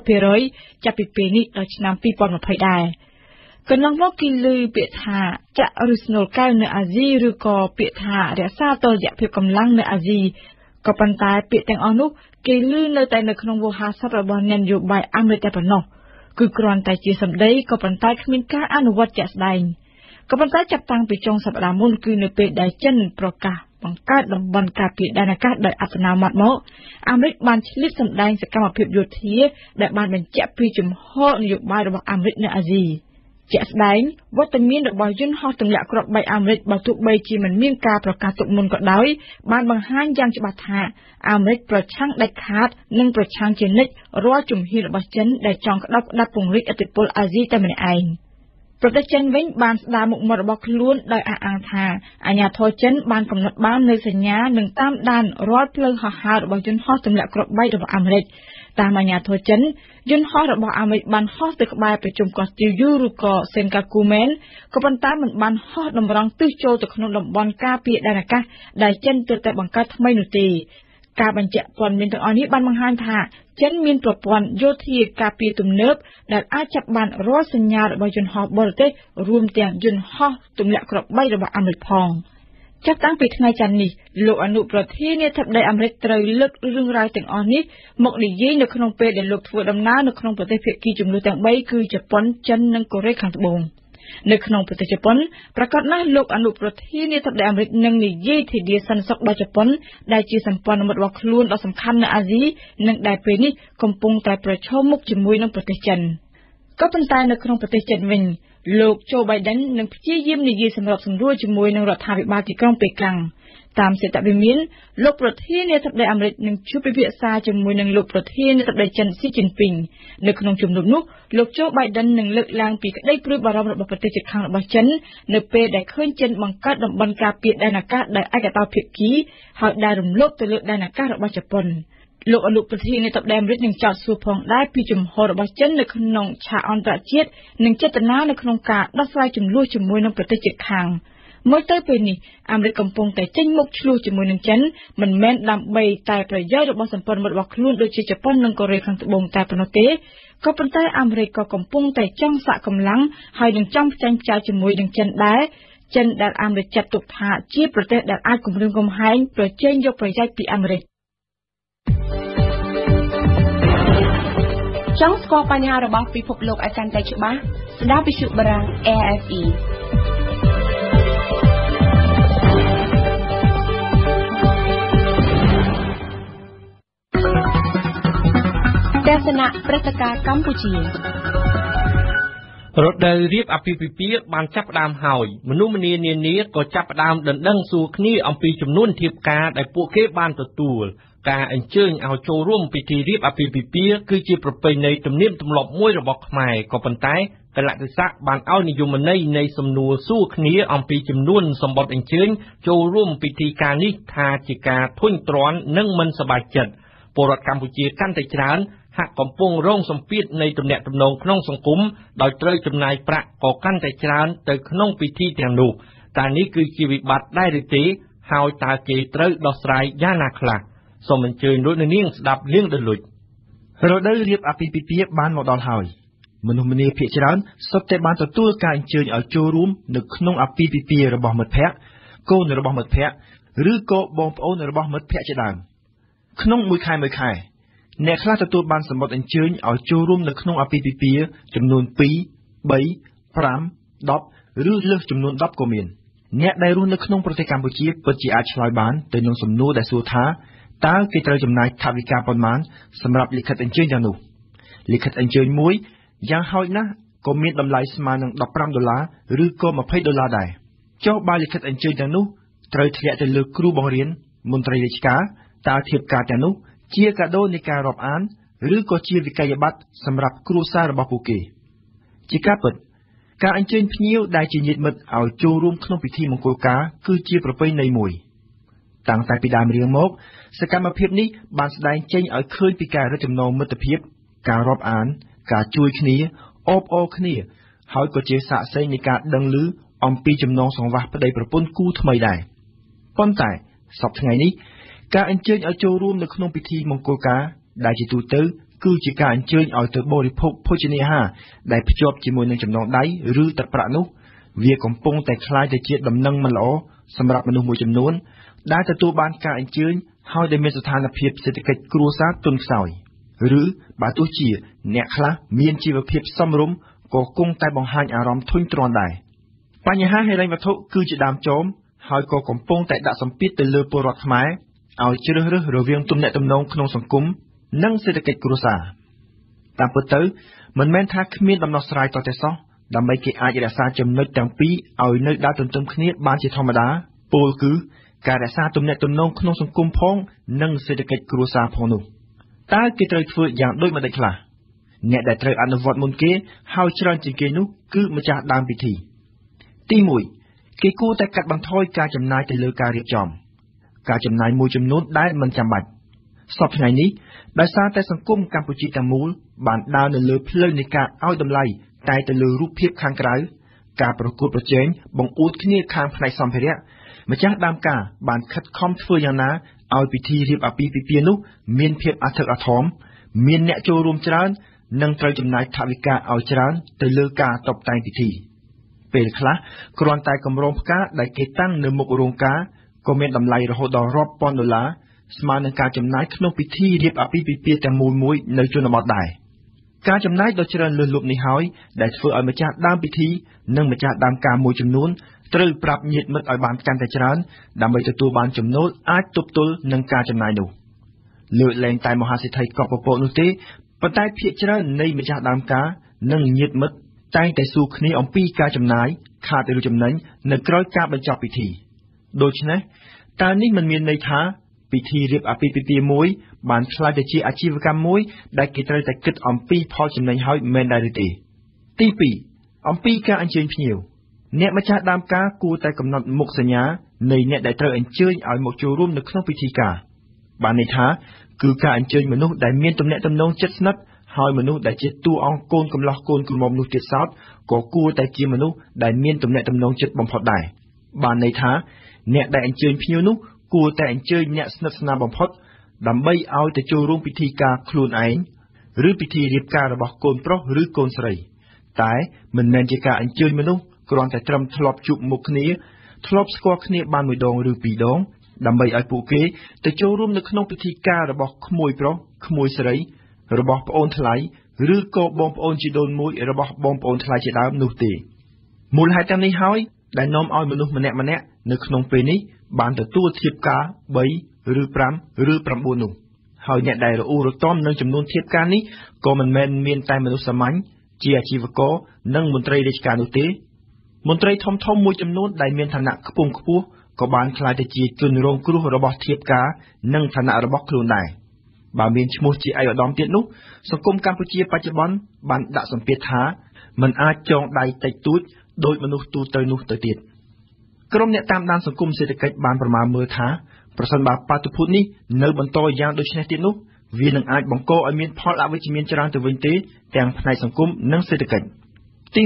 60% ចាប់ពីពេលនេះដល់ឆ្នាំ2020ដែរកន្លងមកគេលើពាក្យថាចាក់ឬស្នូលកែវនៅអាស៊ីឬក៏ពាក្យថារក្សាតុល្យភាពកម្លាំងនៅអាស៊ីក៏ប៉ុន្តែពាក្យទាំងអស់នោះគេលើនៅតែនៅក្នុងវោហារស័ព្ទរបស់អ្នកនយោបាយអាមេរិកតែប៉ុណ្ណោះគឺគ្រាន់តែជាសម្ដីក៏ប៉ុន្តែគ្មានការអនុវត្តជាក់ស្ដែងក៏ប៉ុន្តែចាប់តាំងពីចុងសប្តាហ៍មុនគឺនៅពេលដែលចិនប្រកាសបង្កើតតំបន់ការពារដែនអាកាសដោយអត្តនោម័តមកអាមេរិកបានឆ្លៀតសម្ដែងសកម្មភាពយោធាដែលបានបញ្ជាក់ពីជំហរនយោបាយរបស់អាមេរិកនៅអាស៊ីជាក់ស្ដែងវត្តមានរបស់យន្តហោះទម្លាក់គ្រាប់បែកអាមេរិកបើទោះបីជាមិនមានការប្រកាសទុកមុនក៏ដោយបានបង្ហាញយ៉ាងច្បាស់ថាអាមេរិកប្រឆាំងដាច់ខាតនិងប្រឆាំងជានិច្ចរាល់ជំហានរបស់ចិនដែលចង់ក្តាប់ផ្ដាប់ពង្រីកឥទ្ធិពលអាស៊ីតែម្នាក់ឯងប្រទេសចិនវិញបានស្ដារមុខមាត់របស់ខ្លួនដោយអះអាងថាអាជ្ញាធរចិនបានកំណត់បាននូវសញ្ញានិងតាមដានរាល់ផ្លូវហោះហើររបស់យន្តហោះទម្លាក់គ្រាប់បែករបស់អាមេរិកតាមអាជ្ញាធរចិនយន្តហោះរបស់អាមេរិកបានហោះទៅក្បែរប្រជុំកោះទាយូឬក៏សេនកាគូមែនក៏ប៉ុន្តែមិនបានហោះតម្រង់ទិសចូលទៅក្នុងតំបន់ការពារដែនអាកាសដែលចិនទើបតែបង្កើតថ្មីនោះទេការបញ្ជាក់ព័ត៌មានទាំងអស់នេះបានបង្ហាញថាចិនមានប្រព័ន្ធយោធាការពារទំនើបដែលអាចចាប់បានរាល់សញ្ញារបស់យន្តហោះបរទេសរួមទាំងយន្តហោះទម្លាក់គ្រាប់បែករបស់អាមេរិកផងចាប់តាំងពីថ្ងៃច័ន្ទនេះលោកអនុប្រធានាធិបតីអាមេរិកត្រូវលើករឿងរ៉ាវទាំងអស់នេះមកនិយាយនៅក្នុងពេលដែលលោកធ្វើដំណើរនៅក្នុងប្រទេសភាគីជម្លោះទាំង3គឺជប៉ុនចិននិងកូរ៉េខាងត្បូងនៅក្នុងប្រទេសជប៉ុនប្រកាសណាស់លោកអនុប្រធានាធិបតីអាមេរិកនឹងនិយាយធានាសន្តិសុខដល់ជប៉ុនដែលជាសម្ព័ន្ធមិត្តរបស់ខ្លួនដ៏សំខាន់នៅអាស៊ីនិងដែលពេលនេះកំពុងតែប្រឈមមុខជាមួយនឹងប្រទេសចិនក៏ប៉ុន្តែនៅក្នុងប្រទេសជិតវិញលោក Joe Biden នឹងព្យាយាមនិយាយសម្របសម្រួលជាមួយនឹងរដ្ឋាភិបាលទីក្រុងប៉េកាំងតាមសេតវិមានលោកប្រធានាធិបតីអាមេរិកនឹងជួបពិភាក្សាជាមួយនឹងលោកប្រធានាធិបតីចិនស៊ីជីនពីងនៅក្នុងជំនួបនោះលោក Joe Biden នឹងលើកឡើងពីក្តីព្រួយបារម្ភរបស់ប្រទេសជិតខាងរបស់ចិននៅពេលដែលឃើញចិនបង្កើតតំបន់ការពារដែនអាកាសដោយឯកតោភាគីហើយដែលរំលោភទៅលើដែនអាកាសរបស់ជប៉ុនលោកអនុប្រធានាធិបតីអាមេរិកនឹងចោទសួរផងដែរពីជំហររបស់ចិននៅក្នុងឆាកអន្តរជាតិនិងចេតនានៅក្នុងការដោះស្រាយជម្លោះជាមួយនឹងប្រទេសជិតខាងមើលទៅពេលនេះអាមេរិកកំពុងតែចេញមុខឆ្លោះជាមួយនឹងចិនមិនមែនដើម្បីតែប្រយោជន៍របស់សម្ព័ន្ធមិត្តរបស់ខ្លួនដូចជាជប៉ុននិងកូរ៉េខាងត្បូងតែប៉ុណ្ណោះទេក៏ប៉ុន្តែអាមេរិកក៏កំពុងតែចង់សាកកម្លាំងហើយនឹងចង់ផ្ចាញ់ផ្ចាយជាមួយនឹងចិនដែរចិនដែលអាមេរិកចាត់ទុកថាជាប្រទេសដែលអាចគំរាមកំហែងប្រជែងយកប្រយោជន៍ពីអាមេរិកចង់ស្គាល់បញ្ហារបស់ពិភពលោកឲ្យកាន់តែច្បាស់ស្ដាប់វិទ្យុបារាំង RFE ទស្សនៈព្រឹត្តិការណ៍កម្ពុជារដូវរៀបអាពាហ៍ពិពាហ៍បានចាប់ផ្ដើមហើយមនុស្សម្នានានាក៏ចាប់ផ្ដើមដណ្ដឹងសួរគ្នាអំពីចំនួនធៀបការដែលពួកគេបានទទួលការអញ្ជើញឲ្យចូលរួមពិធីរៀបអាពាហ៍ពិពាហ៍គឺជាប្រពៃណីទំនៀមទម្លាប់មួយរបស់ខ្មែរក៏ប៉ុន្តែកលៈទេសៈបានឲ្យនិយមន័យនៃសំណួរសួរគ្នាអំពីចំនួនសម្បត្តិអញ្ជើញចូលរួមពិធីការនេះថាជាការធុញទ្រាន់និងមិនសប្បាយចិត្តពលរដ្ឋកម្ពុជាកាន់តែច្រើនហាក់កំពុងរងសម្ពាធនៃទំនាក់ទំនងក្នុងសង្គមដោយត្រូវចំណាយប្រាក់ក៏កាន់តែច្រើនទៅក្នុងពិធីទាំងនោះតើនេះគឺជាវិបត្តិដែរឬទេហើយតើគេត្រូវដោះស្រាយយ៉ាងណាខ្លះសូមអញ្ជើញលោកនាងស្ដាប់លៀងដលុចរដូវរៀបអាពាហ៍ពិពាហ៍បានមកដល់ហើយមនុស្សម្នាភាគច្រើនសុទ្ធតែបានទទួលការអញ្ជើញឲ្យចូលរួមនៅក្នុងអាពាហ៍ពិពាហ៍របស់មិត្តភក្តិកូនរបស់មិត្តភក្តិឬក៏បងប្អូនរបស់មិត្តភក្តិជាដើមក្នុងមួយខែអ្នកខ្លះទទួលបានសម្បត្តិអញ្ជើញឲ្យចូលរួមនៅក្នុងអាពាហ៍ពិពាហ៍ចំនួន2, 3, 5, 10ឬលើសចំនួន10ក៏មានអ្នកដែលរស់នៅក្នុងប្រទេសកម្ពុជាពិតជាអាចឆ្លើយបានទៅនឹងសំណួរដែលសួរថាតើគេត្រូវចំណាយថវិកាប៉ុន្មានសម្រាប់លិខិតអញ្ជើញទាំងនោះលិខិតអញ្ជើញមួយយ៉ាងហោចណាស់ក៏មានតម្លៃស្មើនឹង$15ឬក៏$20ដែរចុះបើលិខិតអញ្ជើញទាំងនោះត្រូវធ្លាក់ទៅលើគ្រូបង្រៀនមន្ត្រីរាជការតើធៀបការទាំងនោះជាកាដូនៃការរាប់អានឬក៏ជាវិក័យប័ត្រសម្រាប់គ្រួសាររបស់ពួកគេជាការពិតការអញ្ជើញភ្ញៀវដែលជាញាតិមិត្តឲ្យចូលរួមក្នុងពិធីមង្គលការគឺជាប្រពៃណីមួយតាំងតែពីដើមរៀងមកសកម្មភាពនេះបានស្ដែងចេញឲ្យឃើញពីការរឹតចំណងមិត្តភាពការរាប់អានការជួយគ្នាអបអរគ្នាហើយក៏ជាសាក្សីនៃការដឹងឮអំពីចំណងសង្វាស់ប្តីប្រពន្ធគូថ្មីដែរប៉ុន្តែសប្តាហ៍ថ្ងៃនេះការអញ្ជើញឲ្យចូលរួមនៅក្នុងពិធីមង្គលការដែលជាទូទៅគឺជាការអញ្ជើញឲ្យទៅបរិភោគភោជនាហារដែលភ្ជាប់ជាមួយនឹងចំណងដៃឬទឹកប្រាក់នោះវាកំពុងតែคล้ายទៅជាដំណឹងមិនល្អសម្រាប់មនុស្សមួយចំនួនដែលទទួលបានការអញ្ជើញហើយដែលមានស្ថានភាពសេដ្ឋកិច្ចគ្រួសារទន់ខ្សោយឬបើទោះជាអ្នកខ្លះមានជីវភាពសមរម្យក៏គង់តែបង្ហាញអារម្មណ៍ធុញទ្រាន់ដែរបញ្ហាហិរញ្ញវត្ថុគឺជាដើមចមហើយក៏កំពុងតែដាក់សម្ពាធទៅលើពលរដ្ឋខ្មែរឲ្យជ្រើសរើសរវាងទំនាក់ទំនងក្នុងសង្គមនិងសេដ្ឋកិច្ចគ្រួសារតាមពិតទៅមិនមែនថាគ្មានដំណោះស្រាយតតែសោះដើម្បីគេអាចរក្សាចំណុចទាំងពីរឲ្យនៅដើរទន្ទឹមគ្នាបានជាធម្មតាពោលគឺការរក្សាទំនាក់ទំនងក្នុងសង្គមផងនិងសេដ្ឋកិច្ចគ្រួសារផងនោះតើគេត្រូវធ្វើយ៉ាងដូចម្តេចខ្លះអ្នកដែលត្រូវអនុវត្តមុនគេហើយច្រើនជាងគេនោះគឺម្ចាស់ដើមពិធីទី1គេគួរតែកាត់បន្ថយការចំណាយទៅលើការរៀបចំការចំណាយមួយចំនួនដែលមិនចាំបាច់សប្តាហ៍ថ្ងៃនេះដោយសារតែសង្គមកម្ពុជាទាំងមូលបានដើរនៅលើផ្លូវនៃការឲ្យតម្លៃតែទៅលើរូបភាពខាងក្រៅការប្រកួតប្រជែងបង្អួតគ្នាខាងផ្នែកសម្ភារៈម្ចាស់ដើមការបានខិតខំធ្វើយ៉ាងណាឲ្យពិធីរៀបអាពាហ៍ពិពាហ៍នោះមានភាពអធិកអធមមានអ្នកចូលរួមច្រើននិងត្រូវចំណាយថវិកាឲ្យច្រើនទៅលើការតុបតែងពិធីពេលខ្លះគ្រាន់តែកម្រងផ្កាដែលគេតាំងនៅមុខរោងការក៏មានតម្លៃរហូតដល់រាប់ពាន់$ស្មើនឹងការចំណាយក្នុងពិធីរៀបអាពាហ៍ពិពាហ៍ទាំងមូលមួយនៅជនបទដែរការចំណាយដ៏ច្រើនលើសលប់នេះហើយដែលធ្វើឲ្យម្ចាស់ដើមពិធីនិងម្ចាស់ដើមការមួយចំនួនត្រូវប្រាប់ញាតិមិត្តឲ្យបានកាន់តែច្រើនដើម្បីទទួលបានចំណូលអាចទប់ទល់នឹងការចំណាយនោះលើកលែងតែមហាសេដ្ឋីកប់ពពកនោះទេប៉ុន្តែភាគច្រើននៃម្ចាស់ដើមការនិងញាតិមិត្តតែងតែសួរគ្នាអំពីការចំណាយខាតឬចំណេញនៅក្រោយការបញ្ចប់ពិធីដូច្នេះតើនេះមិនមានន័យថាពិធីរៀបអាពាហ៍ពិពាហ៍មួយបានឆ្លាយទៅជាអាជីវកម្មមួយដែលគេត្រូវតែគិតអំពីផលចំណេញហើយមែនដែរឬទេទី2អំពីការអញ្ជើញភ្ញៀវអ្នកម្ចាស់ដើមការគួរតែកំណត់មុខសញ្ញានៃអ្នកដែលត្រូវអញ្ជើញឲ្យមកចូលរួមនៅក្នុងពិធីការបានន័យថាគឺការអញ្ជើញមនុស្សដែលមានទំនាក់ទំនងជិតស្និទ្ធហើយមនុស្សដែលជាតួអង្គកូនកំលោះកូនក្រមុំនោះទៀតសោតក៏គួរតែជាមនុស្សដែលមានទំនាក់ទំនងជិតបំផុតដែរបានន័យថាអ្នកដែលអញ្ជើញភ្ញៀវនោះគួរតែអញ្ជើញអ្នកស្និទ្ធស្នាលបំផុតដើម្បីឲ្យទៅចូលរួមពិធីការខ្លួនឯងឬពិធីរៀបការរបស់កូនប្រុសឬកូនស្រីតែមិនមែនជាការអញ្ជើញមនុស្សគ្រាន់តែត្រឹមធ្លាប់ជួបមុខគ្នាធ្លាប់ស្គាល់គ្នាបានមួយដងឬពីរដងដើម្បីឲ្យពួកគេទៅចូលរួមនៅក្នុងពិធីការរបស់ក្មួយប្រុសក្មួយស្រីរបស់ប្អូនថ្លៃឬក៏បងប្អូនជីដូនមួយរបស់បងប្អូនថ្លៃជាដើមនោះទេមូលហេតុទាំងនេះហើយដែលនាំឲ្យមនុស្សម្នាក់ៗនៅក្នុងពេលនេះបានទទួលធៀបការ3ឬ5ឬ9នោះហើយអ្នកដែលរអ៊ូរទាំនឹងចំនួនធៀបការនេះក៏មិនមែនមានតែមនុស្សសាមញ្ញជាអាជីវករនិងមន្ត្រីរាជការនោះទេមន្ត្រីធំៗមួយចំនួនដែលមានឋានៈខ្ពង់ខ្ពស់ក៏បានក្លាយទៅជាជនរងគ្រោះរបស់ធៀបការនិងឋានៈរបស់ខ្លួនដែរបើមានឈ្មោះជាឯកឧត្តមទៀតនោះសង្គមកម្ពុជាបច្ចុប្បន្នបានដាក់សម្ពាធថាមិនអាចចងដៃតិចតួចដោយមនុស្សទូទៅនោះទៅទៀតក្រុមអ្នកតាមដានសង្គមសេដ្ឋកិច្ចបានប្រមាណមើលថាប្រសិនបើបាតុភូតនេះនៅបន្តយ៉ាងដូចនេះទៀតនោះវានឹងអាចបង្កឲ្យមានផលអវិជ្ជមានច្រើនទៅវិញទេទាំងផ្នែកសង្គមនិងសេដ្ឋកិច្ចទី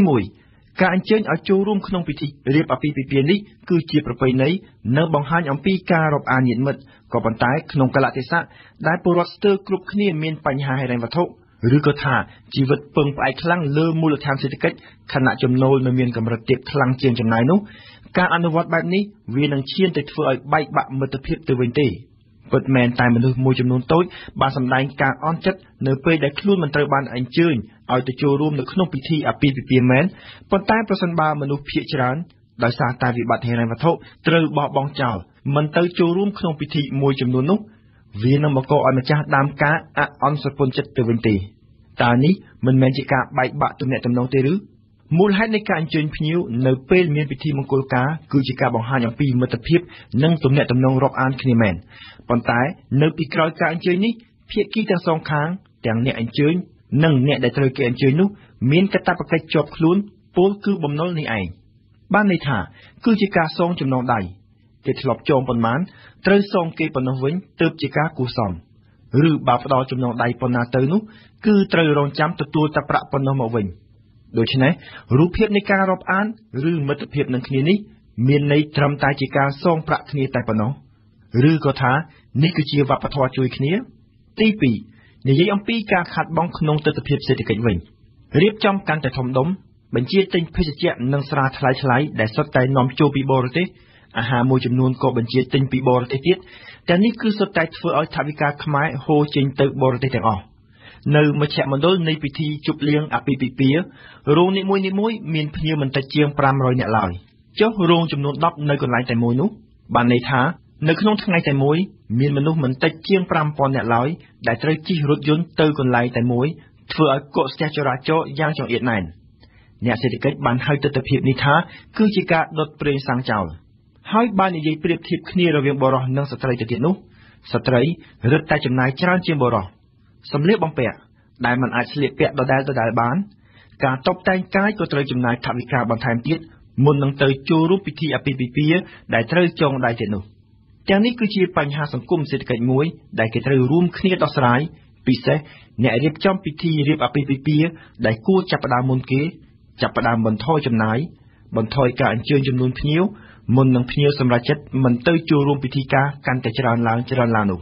1ការអញ្ជើញឲ្យចូលរួមក្នុងពិធីរៀបអាពាហ៍ពិពាហ៍នេះគឺជាប្រពៃណីនិងបង្ហាញអំពីការរាប់អានញាតិមិត្តក៏ប៉ុន្តែក្នុងកលៈទេសៈដែលពលរដ្ឋស្ទើរគ្រប់គ្នាមានបញ្ហាហិរញ្ញវត្ថុឬក៏ថាជីវិតពឹងផ្អែកខ្លាំងលើមូលដ្ឋានសេដ្ឋកិច្ចខណៈចំណូលនៅមានកម្រិតទាបខ្លាំងជាងចំណាយនោះការអនុវត្តបែបនេះវានឹងឈានទៅធ្វើឲ្យបែកបាក់មិត្តភាពទៅវិញទេពិតមែនតែមនុស្សមួយចំនួនតូចបានសម្ដែងការអន់ចិត្តនៅពេលដែលខ្លួនមិនត្រូវបានអញ្ជើញឲ្យទៅចូលរួមនៅក្នុងពិធីអាពាហ៍ពិពាហ៍មែនប៉ុន្តែប្រសិនបើមនុស្សភាគច្រើនដោយសារតែវិបត្តិហិរញ្ញវត្ថុត្រូវបោះបង់ចោលមិនទៅចូលរួមក្នុងពិធីមួយចំនួននោះវានឹងបង្កឲ្យម្ចាស់ដើមការអន់ស្រពន់ចិត្តទៅវិញទេតើនេះមិនមែនជាការបែកបាក់ទំនាក់ទំនងទេឬមូលហេតុនៃការអញ្ជើញភ្ញៀវនៅពេលមានពិធីមង្គលការគឺជាការបង្ហាញអំពីមិត្តភាពនិងទំនាក់ទំនងរាប់អានគ្នាមែនប៉ុន្តែនៅពីក្រោយការអញ្ជើញនេះភាគីទាំងសងខាងទាំងអ្នកអញ្ជើញនិងអ្នកដែលត្រូវគេអញ្ជើញនោះមានកាតព្វកិច្ចជាប់ខ្លួនពោលគឺបំណុលនេះឯងបានន័យថាគឺជាការសងចំណងដៃគេធ្លាប់ចងប៉ុន្មានត្រូវសងគេប៉ុណ្ណោះវិញទើបជាការគួរសមឬបើផ្ដល់ចំណងដៃប៉ុណ្ណាទៅនោះគឺត្រូវរងចាំទទួលតែប្រាក់ប៉ុណ្ណោះមកវិញដូច្នេះរូបភាពនៃការរាប់អានឬមិត្តភាពនឹងគ្នានេះមានន័យត្រឹមតែជាការសងប្រាក់គ្នាតែប៉ុណ្ណោះឬក៏ថានេះគឺជាវប្បធម៌ជួយគ្នាទី2និយាយអំពីការខាតបង់ក្នុងទិដ្ឋភាពសេដ្ឋកិច្ចវិញរៀបចំកាន់តែធំដុំបញ្ជាទិញភេសជ្ជៈនិងស្រាថ្លៃៗដែលសុទ្ធតែនាំចូលពីបរទេសអាហារមួយចំនួនក៏បញ្ជាទិញពីបរទេសទៀតតែនេះគឺសុទ្ធតែធ្វើឲ្យថវិកាខ្មែរហូរចេញទៅបរទេសទាំងអស់នៅមជ្ឈមណ្ឌលនៃពិធីជប់លៀងអាពាហ៍ពិពាហ៍រោងនីមួយៗមានភ្ញៀវមិនតិចជាង500នាក់ឡើយចុះរោងចំនួន10នៅកន្លែងតែមួយនោះបានន័យថានៅក្នុងថ្ងៃតែមួយមានមនុស្សមិនតិចជាង5000នាក់ឡើយដែលត្រូវជិះរថយន្តទៅកន្លែងតែមួយធ្វើឲ្យកកស្ទះចរាចរណ៍យ៉ាងចង្អៀតណែនអ្នកសេដ្ឋកិច្ចបានហៅទិដ្ឋភាពនេះថាគឺជាការដុតប្រេងសាំងចោលហើយបើនិយាយប្រៀបធៀបគ្នារវាងបុរសនិងស្ត្រីទៅទៀតនោះស្ត្រីរឹតតែចំណាយច្រើនជាងបុរសសម្លៀកបំពាក់ដែលមិនអាចស្លៀកពាក់ដដែលបានការតុបតែងកាយក៏ត្រូវចំណាយថវិកាបន្ថែមទៀតមុននឹងទៅចូលរួមពិធីអាពាហ៍ពិពាហ៍ដែលត្រូវចងដៃទៀតនោះទាំងនេះគឺជាបញ្ហាសង្គមសេដ្ឋកិច្ចមួយដែលគេត្រូវរួមគ្នាដោះស្រាយពិសេសអ្នករៀបចំពិធីរៀបអាពាហ៍ពិពាហ៍ដែលគួរចាប់ផ្ដើមមុនគេចាប់ផ្ដើមបន្ថយចំណាយបន្ថយការអញ្ជើញចំនួនភ្ញៀវមុននឹងភ្ញៀវសម្រេចចិត្តមិនទៅចូលរួមពិធីការកាន់តែច្រើនឡើងនោះ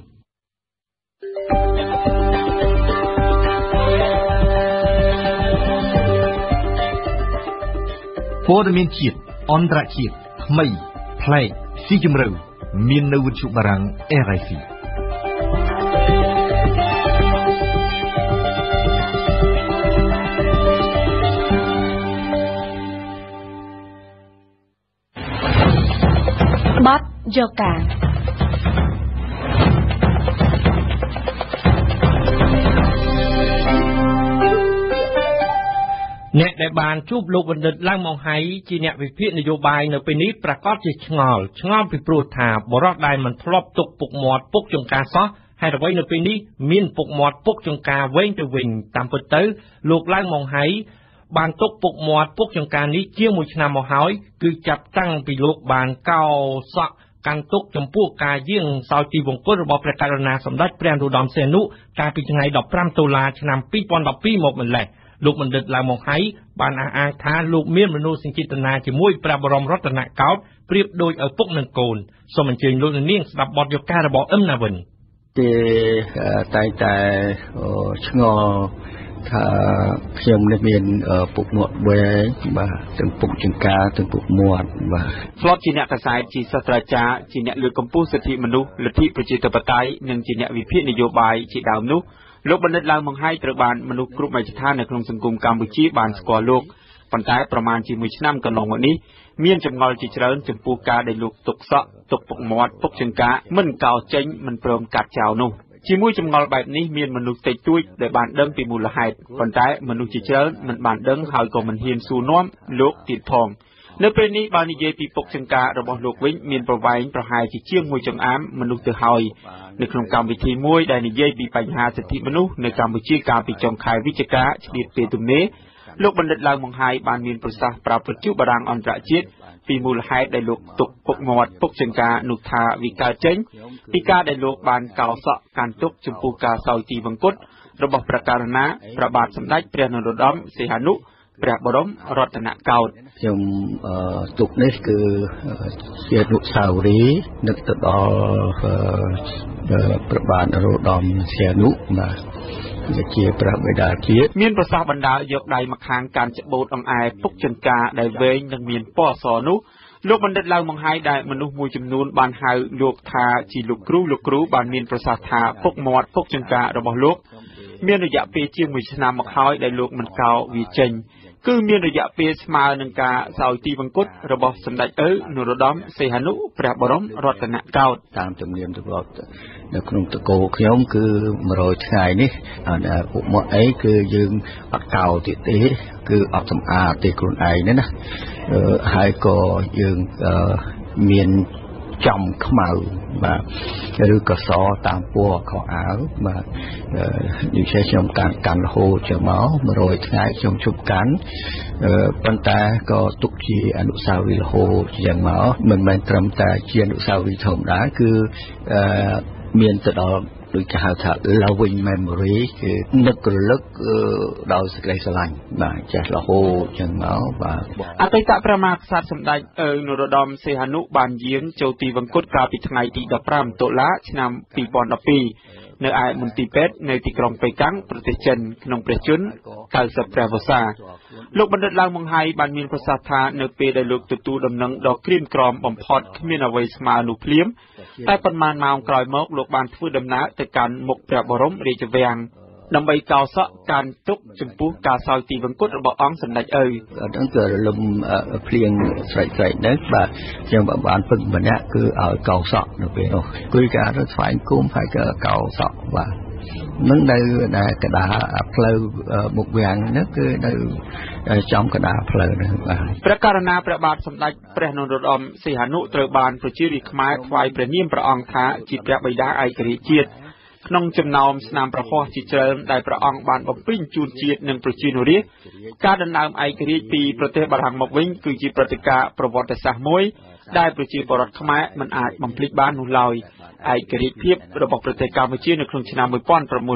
ព័ត៌មានជាតិអន្តរជាតិថ្មីប្លែកស៊ីជម្រៅមាននៅវិទ្យុបារាំង RFI បទយកការអ្នកដែលបានជួបលោកបណ្ឌិតឡើងមកហៃជាអ្នកវិភាគនយោបាយនៅពេលនេះប្រកាសជាឆ្ងល់ពីព្រោះថាបរិសុទ្ធដែលមិនធ្លាប់ទុកពុកមាត់ពុកចង្ការសោះហើយអ្វីនៅពេលនេះមានពុកមាត់ពុកចង្ការវែងទៅវិញតាមពិតទៅលោកឡើងមកហៃបានទុកពុកមាត់ពុកចង្ការនេះជាង1ឆ្នាំមកហើយគឺចាប់តាំងពីលោកបានកោសក់កាន់ទុកចំពោះការយាងសោយទីវង្គតរបស់ព្រះករុណាសម្ដេចព្រះនរោត្តមសីហនុកាលពីថ្ងៃ15តុលាឆ្នាំ2012មកម្លេះលោកបណ្ឌិតឡើងមកហៃបានអះអាងថាលោកមានមនោសញ្ចេតនាជាមួយព្រះបរមរតនកោដ្ឋប្រៀបដូចឪពុកនឹងកូនសូមអញ្ជើញលោកនាងស្ដាប់បទយកការរបស់អឹមណាវិនគេតែងតែឆ្ងល់ថាខ្ញុំនេះមានពុកមាត់វែងបាទទាំងពុកចង្ការទាំងពុកមាត់បាទធ្លាប់ជាអ្នកកសែតជាសាស្ត្រាចារ្យជាអ្នកលើកកម្ពស់សិទ្ធិមនុស្សលទ្ធិប្រជាធិបតេយ្យនិងជាអ្នកវិភាគនយោបាយជាដើមនោះលោកបណ្ឌិតឡើងមកហៃត្រូវបានមនុស្សគ្រប់មជ្ឈដ្ឋាននៅក្នុងសង្គមកម្ពុជាបានស្គាល់លោកប៉ុន្តែប្រមាណជា1ឆ្នាំកន្លងមកនេះមានចម្ងល់ជាច្រើនចំពោះការដែលលោកទុកសក់ទុកពុកមាត់ពុកចង្ការមិនកោចេញមិនព្រមកាត់ចោលនោះជាមួយចម្ងល់បែបនេះមានមនុស្សតិចតួចដែលបានដឹងពីមូលហេតុប៉ុន្តែមនុស្សជាច្រើនមិនបានដឹងហើយក៏មិនហ៊ានសួរនាំលោកទៀតផងនៅពេលនេះបាននិយាយពីពុកចង្ការរបស់លោកវិញមានប្រវែងប្រហែលជាង1ចង្អាមមនុស្សទៅហើយនៅក្នុងកម្មវិធីមួយដែលនិយាយពីបញ្ហាសិទ្ធិមនុស្សនៅកម្ពុជាកាលពីចុងខែវិច្ឆិកាឆ្លៀតពេលទំនេរលោកបណ្ឌិតឡើងមកហៃបានមានប្រសាសន៍ប្រាប់វិទ្យុបារាំងអន្តរជាតិពីមូលហេតុដែលលោកទុកពុកមាត់ពុកចង្ការនោះថាវាកើតចេញពីការដែលលោកបានកោសក់កាន់ទុកចំពោះការសោយទីវង្គតរបស់ព្រះករុណាព្រះបាទសម្ដេចព្រះនរោត្តមសីហនុព្រះបរមរតនកោដ្ឋខ្ញុំទុកនេះគឺជាអនុស្សាវរីយ៍នឹកទៅដល់ព្រះបាទនរោត្តមសីហនុបាទជាព្រះបិតាជាតិមានប្រសាសន៍បណ្ដាលយកដៃម្ខាងកាន់ច្បូតអង្អែពុកចង្ការដែលវែងនិងមានពណ៌អសនោះលោកបណ្ឌិតឡើងមកហៃដែលមនុស្សមួយចំនួនបានហៅលោកថាជាលោកគ្រូបានមានប្រសាសន៍ថាពុកមាត់ពុកចង្ការរបស់លោកមានរយៈពេលជាង1ឆ្នាំមកហើយដែលលោកមិនកោវាចេញគឺមានរយៈពេលស្មើនឹងការសោយទីវង្គតរបស់សម្ដេចឪនរោត្តមសីហនុព្រះបរមរតនកោដ្ឋតាមទំនៀមទម្លាប់នៅក្នុងតកូលខ្ញុំគឺ100ថ្ងៃនេះពុកមាត់អីគឺយើងអត់កោទៀតទេគឺអត់សម្អាតទេខ្លួនឯងនេះណាហើយក៏យើងមានចំខ្មៅបាទឬក៏សតាមពណ៌ខោអាវបាទនិយាយខ្ញុំកាន់រហូតចូលមក100ថ្ងៃខ្ញុំជប់កាន់ប៉ុន្តែក៏ទុកជាអនុស្សាវរីយ៍រហូតយ៉ាងមកមិនមែនត្រឹមតែជាអនុស្សាវរីយ៍ធម្មតាគឺមានទៅដល់ដូចគេហៅថា loving memory គឺនឹករលឹកដោយសេចក្តីស្រឡាញ់បាទចេះរហូតចឹងមកបាទអតីតព្រះមហាក្សត្រសម្ដេចនរោត្តមសីហនុបានយាងចូលទីវង្គតកាលពីថ្ងៃទី15តុលាឆ្នាំ2012នៅឯមន្ទីរពេទ្យនៅទីក្រុងប៉េកាំងប្រទេសចិនក្នុងព្រះជន្ម90ព្រះវស្សាលោកបណ្ឌិតឡើងមកហៃបានមានប្រសាសន៍ថានៅពេលដែលលោកទទួលដំណឹងដ៏ក្រៀមក្រំបំផុតគ្មានអ្វីស្មើនោះភ្លាមតែប៉ុន្មានម៉ោងក្រោយមកលោកបានធ្វើដំណើរទៅកាន់មុខព្រះបរមរាជវាំងដើម្បីកោសក់កាន់ទុកចំពោះការសោយទីវង្គតរបស់អង្គសម្ដេចឪហ្នឹងគឺរលំភ្លៀងស្រែកហ្នឹងបាទខ្ញុំបានពឹងម្នាក់គឺឲ្យកោសក់នៅពេលនោះគឺការទៅស្វែងគុំហើយក៏កោសក់បាទនឹងនៅកដាផ្លូវមុខវាំងហ្នឹងគឺនៅចំកដាផ្លូវហ្នឹងបាទព្រះករុណាព្រះបាទសម្ដេចព្រះនរោត្តមសីហនុត្រូវបានប្រជារាស្ត្រខ្មែរថ្វាយព្រះនាមព្រះអង្គថាជាព្រះបិតាឯករាជ្យជាតិក្នុងចំណោមស្នាមប្រហោះជាច្រើនដែលព្រះអង្គបានបំពេញជូនជាតិនិងប្រជាជនរាស្ត្រការដណ្ដើមឯករាជ្យពីប្រទេសបារាំងមកវិញគឺជាព្រឹត្តិការណ៍ប្រវត្តិសាស្ត្រមួយដែលប្រជាពលរដ្ឋខ្មែរមិនអាចបំភ្លេចបាននោះឡើយឯករាជ្យភាពរបស់ប្រទេសកម្ពុជានៅក្នុងឆ្នាំ1952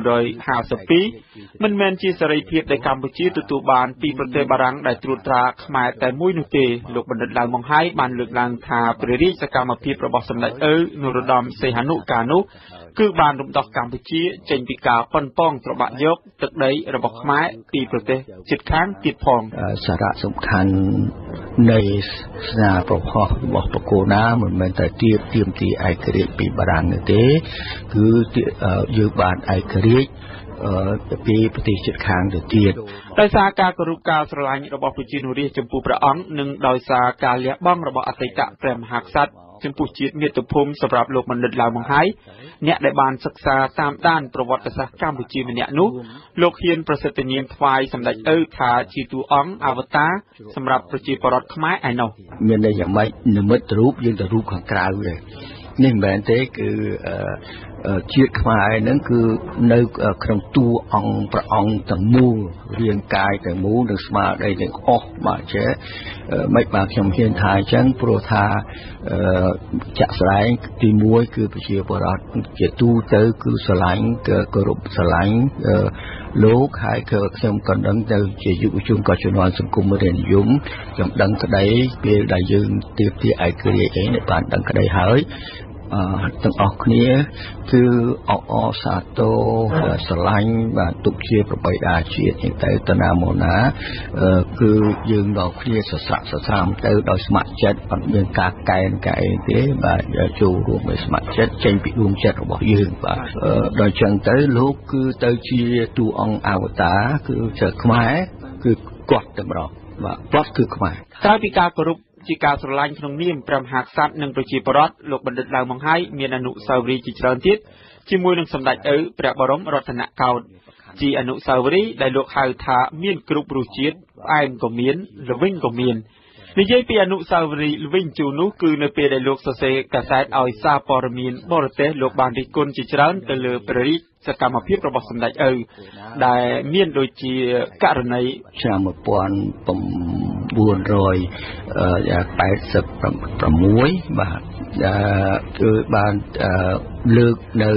មិនមែនជាសេរីភាពដែលកម្ពុជាទទួលបានពីប្រទេសបារាំងដែលត្រួតត្រាខ្មែរតែមួយនោះទេលោកបណ្ឌិតឡើងមកហៃបានលើកឡើងថាព្រះរាជសកម្មភាពរបស់សម្ដេចឪនរោត្តមសីហនុកាលនោះគឺបានរំដោះកម្ពុជាចេញពីការប៉ុនប៉ងត្របាក់យកទឹកដីរបស់ខ្មែរពីប្រទេសជិតខាងទៀតផងសារៈសំខាន់នៃស្នាប្រហោះរបស់បកូណាមិនមែនតែទាមទារឯករាជ្យពីបារាំងទេគឺយើងបានឯករាជ្យពីប្រទេសជិតខាងទៅទៀតដោយសារការគោរពការស្រឡាញ់របស់ប្រជាជនរាស្ត្រចំពោះព្រះអង្គនិងដោយសារការលះបង់របស់អតីតព្រះមហាក្សត្រចំពោះជាតិមាតុភូមិសម្រាប់លោកបណ្ឌិតឡាវម៉ុងហៃអ្នកដែលបានសិក្សាតាមដានប្រវត្តិសាស្ត្រកម្ពុជាម្នាក់នោះលោកហ៊ានប្រសិទ្ធនាមថ្វាយសម្ដេចឪថាជាតួអង្គអវតារសម្រាប់ប្រជាពលរដ្ឋខ្មែរឯណោះមានន័យយ៉ាងម៉េចនិមិត្តរូបយើងទៅរូបខាងក្រៅទេនេះមិនមែនទេគឺជាតិខ្មែរហ្នឹងគឺនៅក្នុងតួអង្គព្រះអង្គទាំងមូលរាងកាយទាំងមូលនិងស្មារតីទាំងអស់បាទចេះមិនបានខ្ញុំហ៊ានថាអញ្ចឹងព្រោះថាចាក់ស្ដែងទី1គឺប្រជាពលរដ្ឋជាទូទៅគឺស្រឡាញ់គោរពស្រឡាញ់លោកហើយក៏ខ្ញុំក៏ដឹងទៅជាយុវជនក៏ជំនាន់សង្គមរាស្ត្រនិយមខ្ញុំដឹងក្តីពេលដែលយើងទៀបទាឯករាជ្យនេះបានដឹងក្តីហើយទាំងអស់គ្នាគឺអបអរសាទរស្រឡាញ់បាទទុកជាប្របីដាជាតិហ្នឹងទៅតាណាមកណាគឺយើងដល់គ្នាសស្រាក់សស្រាមទៅដោយស្ម័គ្រចិត្តអត់មានការកែនកែអីទេបាទចូលរួមដោយស្ម័គ្រចិត្តចេញពីដួងចិត្តរបស់យើងបាទដល់ចឹងទៅលោកគឺទៅជាតួអង្គអវតារគឺខ្មែរគឺគាត់តែម្ដងបាទគាត់គឺខ្មែរក្រៅពីការគោរពជាការស្រឡាញ់ក្នុងនាមព្រះមហាក្សត្រនិងប្រជាពលរដ្ឋលោកបណ្ឌិតឡាវម៉ុងហៃមានអនុស្សាវរីយ៍ជាច្រើនទៀតជាមួយនឹងសម្ដេចឪព្រះបរមរតនកោដ្ឋជាអនុស្សាវរីយ៍ដែលលោកហៅថាមានគ្រប់រសជាតិផ្អែមក៏មានល្វីងក៏មាននិយាយពីអនុស្សាវរីយ៍ល្វីងជូរនោះគឺនៅពេលដែលលោកសរសេរកាសែតឲ្យសារព័ត៌មានបរទេសលោកបានរិះគន់ជាច្រើនទៅលើព្រះរាជសកម្មភាពរបស់សម្ដេចឪដែលមានដូចជាករណីឆ្នាំ1986បាទគឺបានលើកនៅ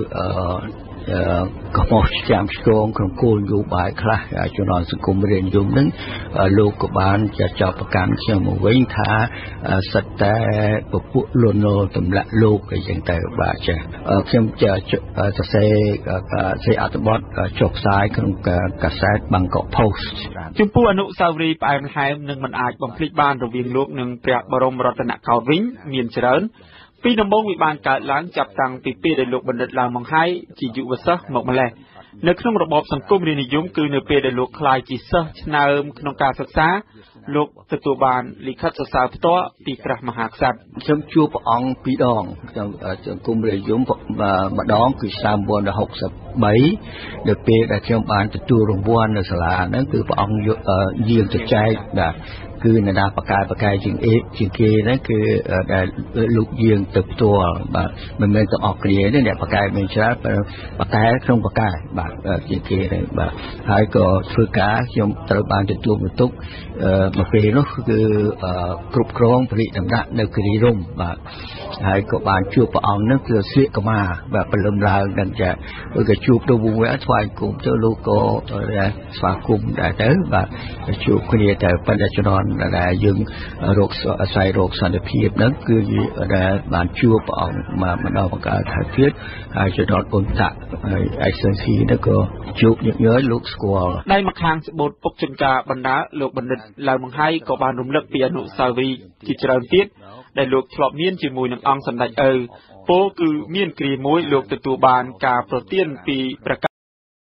កុំអស់ចាំឆ្កងក្នុងគោលនយោបាយខ្លះជំនាន់សង្គមរាស្ត្រនិយមនឹងលោកក៏បានចោទប្រកាន់ខ្ញុំមកវិញថាសិតតែពពួកលន់នល់ទម្លាក់លោកអីចឹងទៅបាទចាខ្ញុំសរសេរអត្ថបទចុះផ្សាយក្នុងកាសែត Bangkok Post ចំពោះអនុស្សាវរីយ៍ផ្អែមល្ហែមនឹងមិនអាចបំភ្លេចបានរវាងលោកនិងព្រះបរមរតនកោដ្ឋវិញមានច្រើនពីដំបូងវាបានកើតឡើងចាប់តាំងពីពេលដែលលោកបណ្ឌិតឡាវម៉ុងហៃជាយុវសិស្សមកម្លេះនៅក្នុងរបបសង្គមរាស្ត្រនិយមគឺនៅពេលដែលលោកក្លាយជាសិស្សឆ្នើមក្នុងការសិក្សាលោកទទួលបានលិខិតសរសើរផ្ទាល់ពីព្រះមហាក្សត្រខ្ញុំជួបព្រះអង្គពីរដងក្នុងសង្គមរាស្ត្រនិយមម្ដងគឺឆ្នាំ1963នៅពេលដែលខ្ញុំបានទទួលរង្វាន់នៅសាលាហ្នឹងគឺព្រះអង្គយាងទៅចែកបាទគឺនៅណាបកែជាងគេហ្នឹងគឺដែលលោកយាងទៅផ្ទាល់បាទមិនមែនទាំងអស់គ្នាទេអ្នកបកែមានច្រើនបកែក្នុងបកែបាទជាងគេហ្នឹងបាទហើយក៏ធ្វើការខ្ញុំត្រូវបានទទួលបន្ទុកមកពេលនោះគឺគ្រប់គ្រងបរិដំណាក់នៅគិរីរម្យបាទហើយក៏បានជួបព្រះអង្គនឹងគឺស្លៀកកម្មាបាទព្រលឹមឡើងនឹងចាក៏ជួបទៅវងវែថ្វាយគុំទៅលោកក៏ស្វាគមន៍ដែរទៅបាទជួបគ្នាតែប៉ុន្តែជំនាន់ដែលយើងរកអាស្រ័យរកសន្តិភាពហ្នឹងគឺដែលបានជួបព្រះអង្គម្ដងបង្កើតហើយទៀតហើយជំនាន់អ៊ុនតាក់ហើយអេសενស៊ីហ្នឹងក៏ជួបញឹកញយលោកស្គាល់ដៃម្ខាងស្បូតពុកជន្ការបណ្ដាលោកបណ្ឌិតឡាវម៉ុងហៃក៏បានរំលឹកពីអនុស្សាវរីយ៍ជាច្រើនទៀតដែលលោកធ្លាប់មានជាមួយនឹងអង្គសម្ដេចឪពោលគឺមានគ្រាមួយលោកទទួលបានការប្រទានពីព្រះ